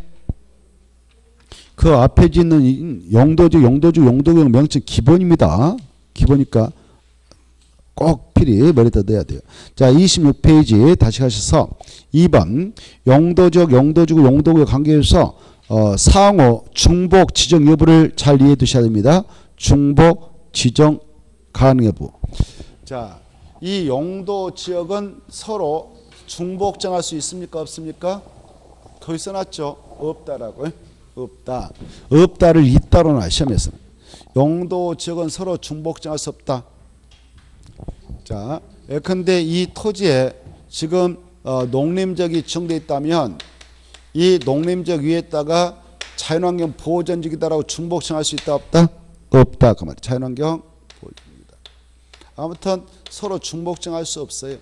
그 앞에 있는 용도지, 용도지, 용도구역 명칭 기본입니다. 기본이니까 꼭 필히 머리에다 넣어야 돼요. 자, 이십육 페이지 다시 가셔서 이 번 용도지역, 용도지구, 용도구역 관계에서 어, 상호 중복 지정 여부를 잘 이해해 두셔야 됩니다. 중복 지정 가능 여부. 자, 이 용도 지역은 서로 중복 정할 수 있습니까? 없습니까? 거기 써놨죠. 없다라고. 없다. 없다를 있다로 나 시험에서는. 용도 지역은 서로 중복 정할 수 없다. 자, 예컨대 이 토지에 지금 어, 농림지역이 지정되어 있다면 이 농림지역 위에다가 자연환경 보호전지기다라고 중복 정할 수 있다 없다? 없다. 그 말이에요. 자연환경 보호전지기다. 아무튼 서로 중복 정할 수 없어요.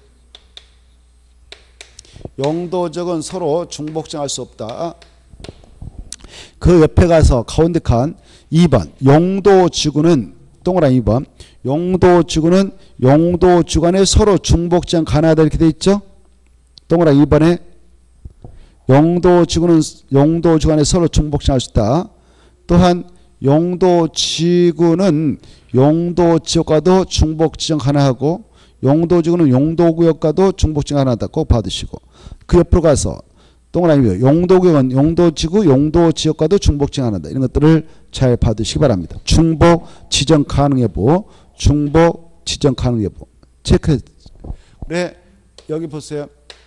용도적은 서로 중복 정할 수 없다. 그 옆에 가서 가운데 칸 이 번 용도지구는 동그라미 이 번 용도지구는 용도지구 간에 서로 중복 지정 가능하다 이렇게 돼 있죠. 동그라미 이 번에 용도지구는 용도지구 간에 서로 중복 지정할 수 있다. 또한 용도지구는 용도지역과도 중복 지정 가능하고 용도지구는 용도구역과도 중복 지정 가능하다. 꼭 받으시고 그 옆으로 가서 동그라미 용도구역은 용도지구, 용도지역과도 중복 지정 가능하다. 이런 것들을 잘 받으시기 바랍니다. 중복 지정 가능 여부, 중복 지정 가능 여부 체크해. 그래 여기 보세요.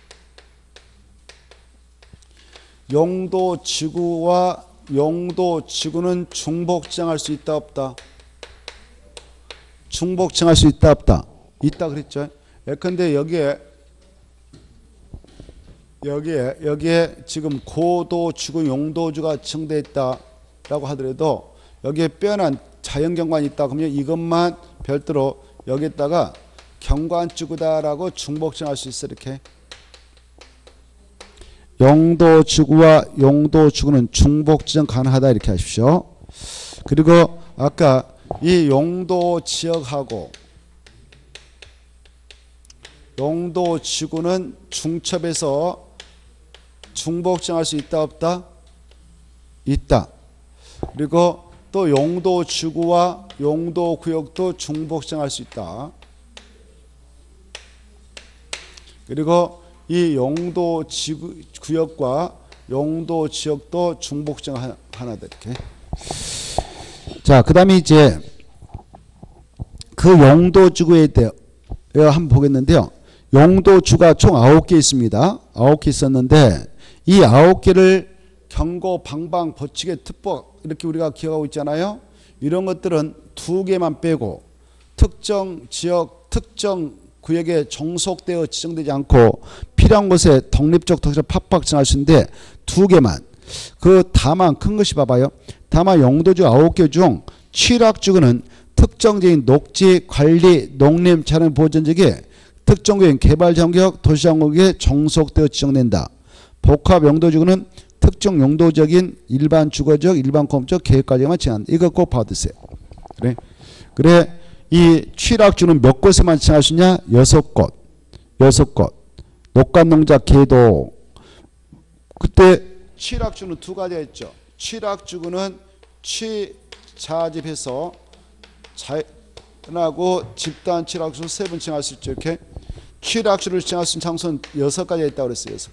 용도지구와 용도지구는 중복 지정할 수 있다 없다? 중복 지정할 수 있다 없다? 있다 그랬죠. 예컨대 여기에 여기에 여기에 지금 고도지구 용도지구가 지정되어 있다라고 하더라도 여기에 빼어난 자연경관이 있다 그러면 이것만 별도로 여기다가 경관지구다라고 중복 지정할 수 있어. 이렇게 용도지구와 용도지구는 중복 지정 가능하다 이렇게 하십시오. 그리고 아까 이 용도지역하고 용도지구는 중첩에서 중복 지정할 수 있다 없다? 있다. 그리고 또 용도지구와 용도구역도 중복 지정할 수 있다. 그리고 이 용도구역과 용도지역도 중복 지정 하나다 이렇게. 자, 그 다음에 이제 그 용도지구에 대해 한번 보겠는데요. 용도지구가 총 아홉 개 있습니다. 아홉 개 있었는데 이 아홉 개를 경고, 방방, 법칙의 특보 이렇게 우리가 기억하고 있잖아요. 이런 것들은 두 개만 빼고 특정 지역, 특정 구역에 종속되어 지정되지 않고 필요한 곳에 독립적 도시를 팍팍 지정할 수 있는데 두 개만. 그 다만 큰 것이 봐봐요. 다만 용도지구 아홉 개 중 취락지구는 특정적인 녹지, 관리, 농림, 자연 보존지역에 특정구역인 개발장구역, 도시장구역에 종속되어 지정된다. 복합용도지구는 특정 용도적인 일반 주거적, 일반 공업적 계획과정만 지정한다. 이거 꼭 받으세요. 그래. 그래. 이 취락주는 몇 곳에만 지정할 수 있냐? 여섯 곳. 여섯 곳. 녹간농자 계도. 그때 취락주는 두 가지가 있죠. 취락주구는 취자집해서 자연하고 집단 취락주 세 번 지정할 수 있죠. 이렇게. 취락주를 지정할 수 있는 장소는 여섯 가지가 있다고 그랬어요. 여섯.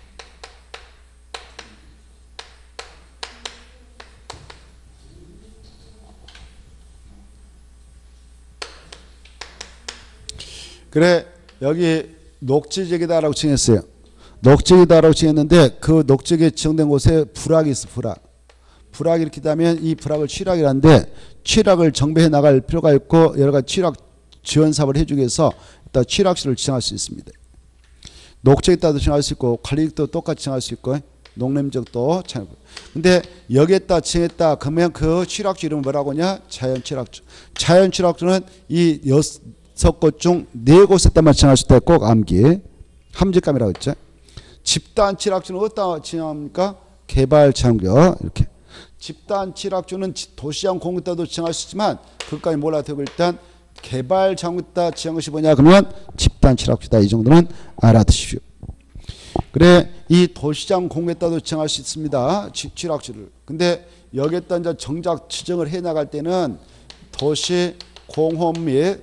그래 여기 녹지지역이다라고 지정했어요. 녹지지역이다라고 지정했는데 그 녹지지역에 지정된 곳에 불악이 있어. 불악. 불악이 이렇게 되면 이 불악을 취락이라는데 취락을 정비해 나갈 필요가 있고 여러 가지 취락 지원 사업을 해주기 위해서 일단 취락시를 지정할 수 있습니다. 녹지지역에다도 지정할 수 있고 관리지역도 똑같이 지정할 수 있고 농림지역도 참. 근데 여기에다 지정했다 그러면 그 취락주 이름은 뭐라고 하냐? 자연취락주. 자연취락주는 이 여섯 석 곳 중 네 곳에다만 지정할 수 있다. 꼭 암기. 함직감이라고 했죠. 집단 취락주는 어디다 지정합니까? 개발 장구역 이렇게. 집단 취락주는 도시장 공급자도 지정할 수 있지만 그것까지 몰라도 되고 일단 개발 장구역에다 지정한 것이 뭐냐 그러면 집단 취락주다. 이 정도는 알아두십시오. 그래 이 도시장 공급에다도 지정할 수 있습니다. 취락주를. 근데 여기에다 이제 정작 지정을 해 나갈 때는 도시 공업 및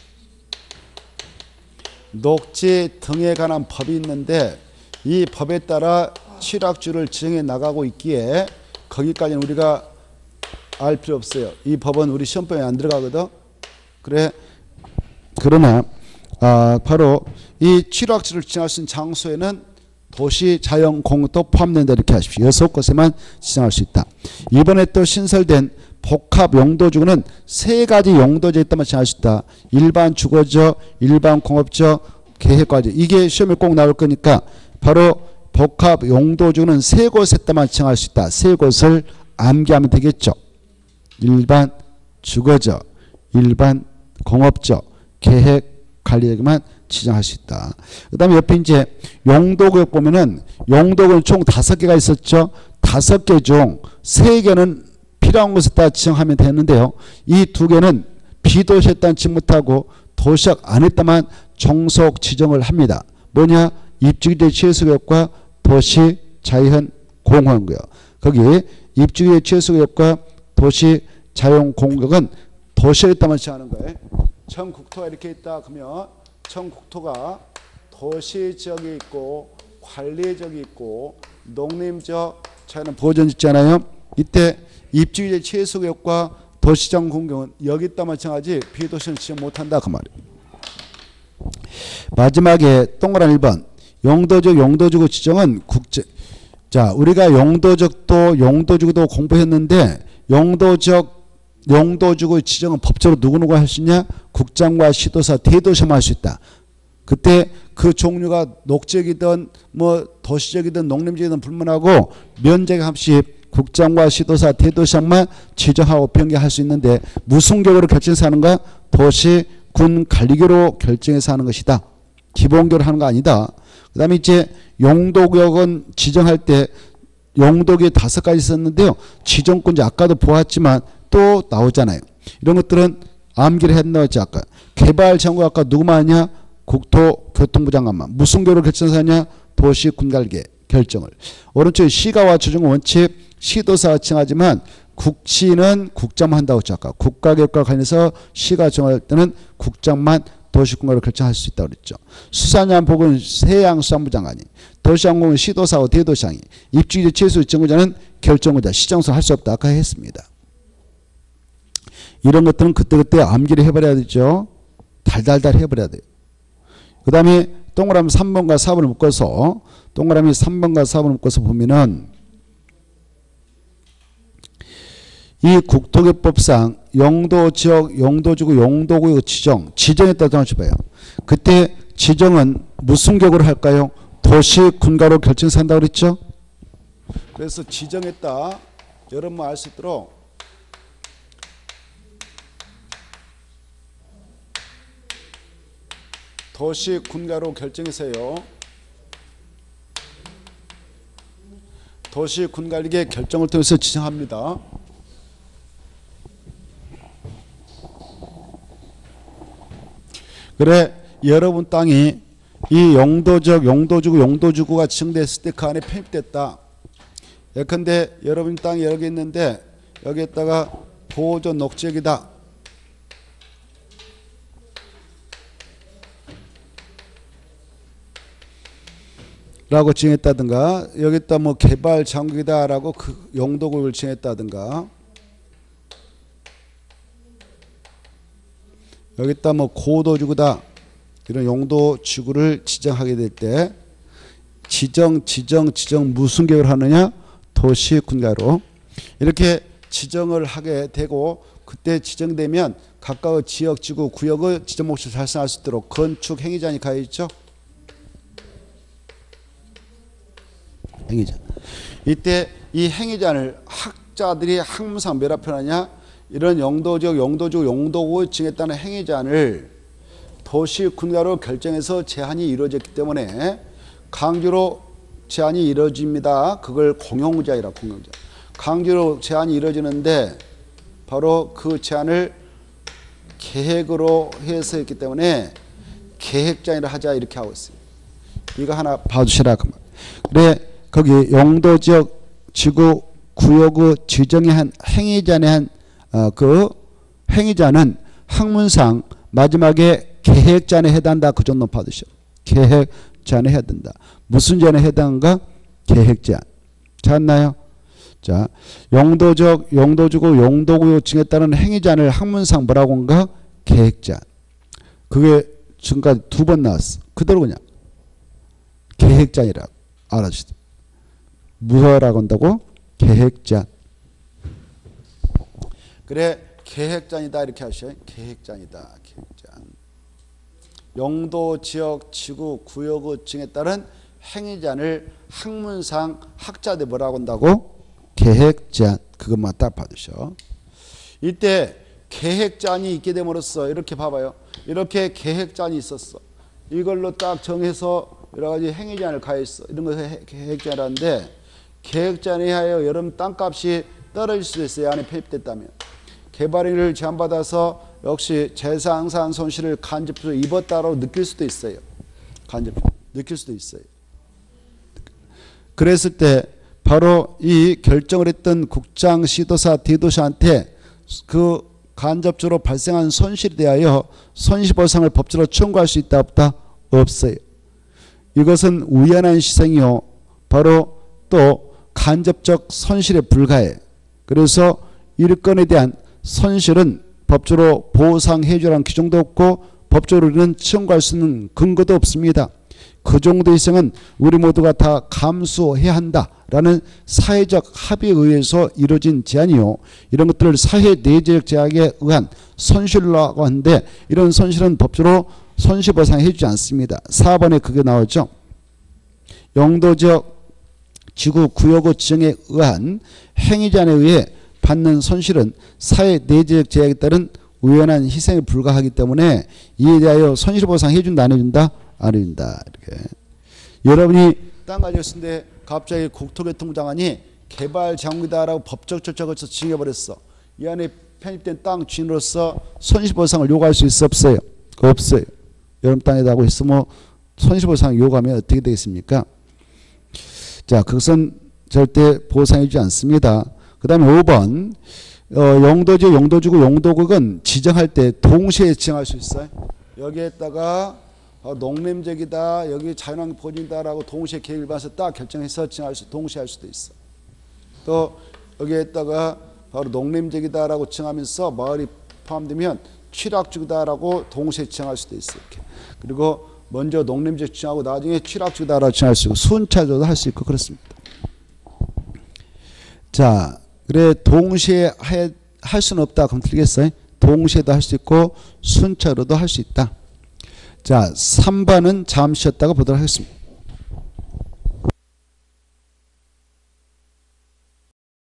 녹지 등에 관한 법이 있는데 이 법에 따라 취락주를 지정해 나가고 있기에 거기까지는 우리가 알 필요 없어요. 이 법은 우리 시험범위에 안 들어가거든. 그래 그러나 아, 바로 이 취락주를 지정할 수 있는 장소에는 도시 자연 공급도 포함된다. 이렇게 하십시오. 여섯 곳에만 지정할 수 있다. 이번에 또 신설된 복합 용도지구는 세 가지 용도지에 있다만 지정할 수 있다. 일반 주거적, 일반 공업적, 계획과적. 이게 시험에 꼭 나올 거니까 바로 복합 용도지구는 세 곳에 있다만 지정할 수 있다. 세 곳을 암기하면 되겠죠. 일반 주거적, 일반 공업적, 계획 관리에만 지정할 수 있다. 그 다음에 옆에 이제 용도구역 보면은 용도구는 총 다섯 개가 있었죠. 다섯 개 중 세 개는 필요한 곳에다 지정하면 되는데요. 이 두 개는 비도시에다 지정 못하고 도시역 안에다만 종속 지정을 합니다. 뭐냐? 입주기재 취해수구역과 도시 자연 공원구역. 거기 입주기재 취해수구역과 도시 자연 공원구역은 도시에다만 지정하는 거예요. 청국토가 이렇게 있다 그러면 청국토가 도시지역이 있고 관리지역이 있고 농림지역 자연 보존 있잖아요. 이때 입주기재 취해수구역과 도시장 공경은 여기다만 정하지 비도시는 지정 못한다 그 말이에요. 마지막에 동그란 일 번 용도적 용도지구 지정은 국제. 자 우리가 용도적도 용도지구도 공부했는데 용도적 용도지구 지정은 법적으로 누구누가 할 수 있냐? 국장과 시도사 대도시만 할 수 있다. 그때 그 종류가 녹지역이든 뭐 도시적이든 농림지역이든 불문하고 면적 합시 국장과 시도사 대도시장만 지정하고 변경할 수 있는데 무슨 격으로 결정해서 하는가? 도시 군 관리계로 결정해서 하는 것이다. 기본적으로 하는 거 아니다. 그 다음에 이제 용도구역은 지정할 때 용도구역이 다섯 가지 있었는데요. 지정권자 아까도 보았지만 또 나오잖아요. 이런 것들은 암기를 했나였지 아까. 개발장구 아까 누구만 하냐? 국토교통부 장관만. 무슨 격으로 결정해서 하냐? 도시 군관계 결정을. 오른쪽에 시가와 조정 원칙 시도사가 지정하지만 국시는 국장만 한다고 했죠. 아까 국가계획과 관련해서 시가 정할 때는 국장만 도시군가로 결정할 수 있다고 그랬죠. 수산양복은 해양수산부 장관이, 도시항공은 시도사와 대도시장이, 입주기재 취해수 정구자는 결정구자, 시정서 할 수 없다. 아까 했습니다. 이런 것들은 그때그때 암기를 해버려야 되죠. 달달달 해버려야 돼요. 그 다음에 동그라미 삼 번과 사 번을 묶어서 동그라미 삼 번과 사 번을 묶어서 보면은 이 국토개법상 용도지역, 용도지구, 용도구역 지정, 지정에 따라 정해봐요. 그때 지정은 무슨 격으로 할까요? 도시 군가로 결정해서 한다고 그랬죠? 그래서 지정했다. 여러분 알 수 있도록 도시 군가로 결정해서요. 도시 군관리계 결정을 통해서 지정합니다. 그래 여러분 땅이 이 용도적 용도주구 용도주구가 지정됐을 때 그 안에 편입됐다. 예컨대 여러분 땅이 여기 있는데 여기에다가 보조 녹지역이다. 라고 지정했다든가 여기다 뭐 개발 장국이다 라고 그 용도구역을 지정했다든가 여기다 뭐 고도지구다 이런 용도지구를 지정하게 될 때 지정 지정 지정 무슨 계획을 하느냐 도시군가로 이렇게 지정을 하게 되고 그때 지정되면 각각 지역 지구 구역의 지정 목적을 달성할 수 있도록 건축 행위자니 가해 있죠. 행위자. 이때 이 행위자를 학자들이 학문상 뭐라 표현하냐 이런 용도적 용도적 용도구 지정했다는 행위자를 도시 군가로 결정해서 제한이 이루어졌기 때문에 강제로 제한이 이루어집니다. 그걸 공용자이라 공용자. 강제로 제한이 이루어지는데 바로 그 제한을 계획으로 해서 했기 때문에 계획자이라 하자 이렇게 하고 있어요. 이거 하나 봐주시라 그 말. 그래 거기 용도지역 지구 구역의 지정에 한 행위자에 한 그 행위자는 학문상 마지막에 계획자에 해당한다. 그 정도 받으셔. 계획자에 해야 된다. 무슨 제한에 해당한가? 계획제한. 찾나요? 자, 용도적 용도지구 용도구역 지정에 따른 행위자를 학문상 뭐라고 한가? 계획제한. 그게 지금까지 두 번 나왔어. 그대로 그냥 계획제한이라고 알아주세요. 무엇이라고 한다고? 계획제한. 그래 계획제한이다 이렇게 하셔요. 계획제한이다. 계획제한. 용도 지역 지구 구역의 지정에 따른 행위제한을 학문상 학자들 뭐라고 한다고? 계획제한. 그것만 딱 봐주셔. 이때 계획제한이 있게 됨으로써 이렇게 봐봐요. 이렇게 계획제한이 있었어. 이걸로 딱 정해서 여러 가지 행위제한을 가했어. 이런 것을 계획제한이라는데 계획제한에 의하여 여러분 땅값이 떨어질 수도 있어요. 안에 편입됐다면. 개발인을 제한받아서 역시 재산상 손실을 간접적으로 입었다고 느낄 수도 있어요. 간접적으로 느낄 수도 있어요. 그랬을 때 바로 이 결정을 했던 국장, 시도사, 대도시한테 그 간접적으로 발생한 손실에 대하여 손실보상을 법적으로 청구할 수 있다 없다? 없어요. 이것은 우연한 시생이요. 바로 또 간접적 손실에 불과해. 그래서 일건에 대한 손실은 법적으로 보상해 주라는 규정도 없고 법적으로는 청구할 수 있는 근거도 없습니다. 그 정도 희생은 우리 모두가 다 감수해야 한다라는 사회적 합의에 의해서 이루어진 제한이요. 이런 것들을 사회 내재적 제약에 의한 손실이라고 하는데 이런 손실은 법적으로 손실보상해 주지 않습니다. 사 번에 그게 나오죠. 용도적 지구 구역의 지정에 의한 행위자에 의해 받는 손실은 사회 내재적 제약에 따른 우연한 희생에 불과하기 때문에 이에 대하여 손실보상 해준다 안 해준다? 안 해준다. 이렇게. 여러분이 땅 가지고 있는데 갑자기 국토교통부 장관이 개발 장국이다라고 법적 절차를 거쳐서 지정해버렸어. 이 안에 편입된 땅 주인으로서 손실보상을 요구할 수 있어 없어요? 없어요. 여러분 땅에다 하고 있으면 손실보상을 요구하면 어떻게 되겠습니까? 자, 그것은 절대 보상해주지 않습니다. 그 다음에 오 번 어, 용도지역, 용도지구, 용도국은 지정할 때 동시에 지정할 수 있어요. 여기에다가 어, 농림지역이다, 여기 자연환경 보존이다라고 동시에 계획을 봐서 딱 결정해서 지정할 수, 동시에 할 수도 있어. 또 여기에다가 바로 농림지역이다라고 지정하면서 마을이 포함되면 취락지구다라고 동시에 지정할 수도 있어. 이렇게. 그리고 먼저 농림지역 지정하고 나중에 취락지구다라고 지정할 수 있고 순차적으로 할 수 있고 그렇습니다. 자, 그래 동시에 해, 할 수는 없다. 그럼 틀리겠어요? 동시에도 할 수 있고 순차로도 할 수 있다. 자, 삼 번은 잠시 쉬었다가 보도록 하겠습니다.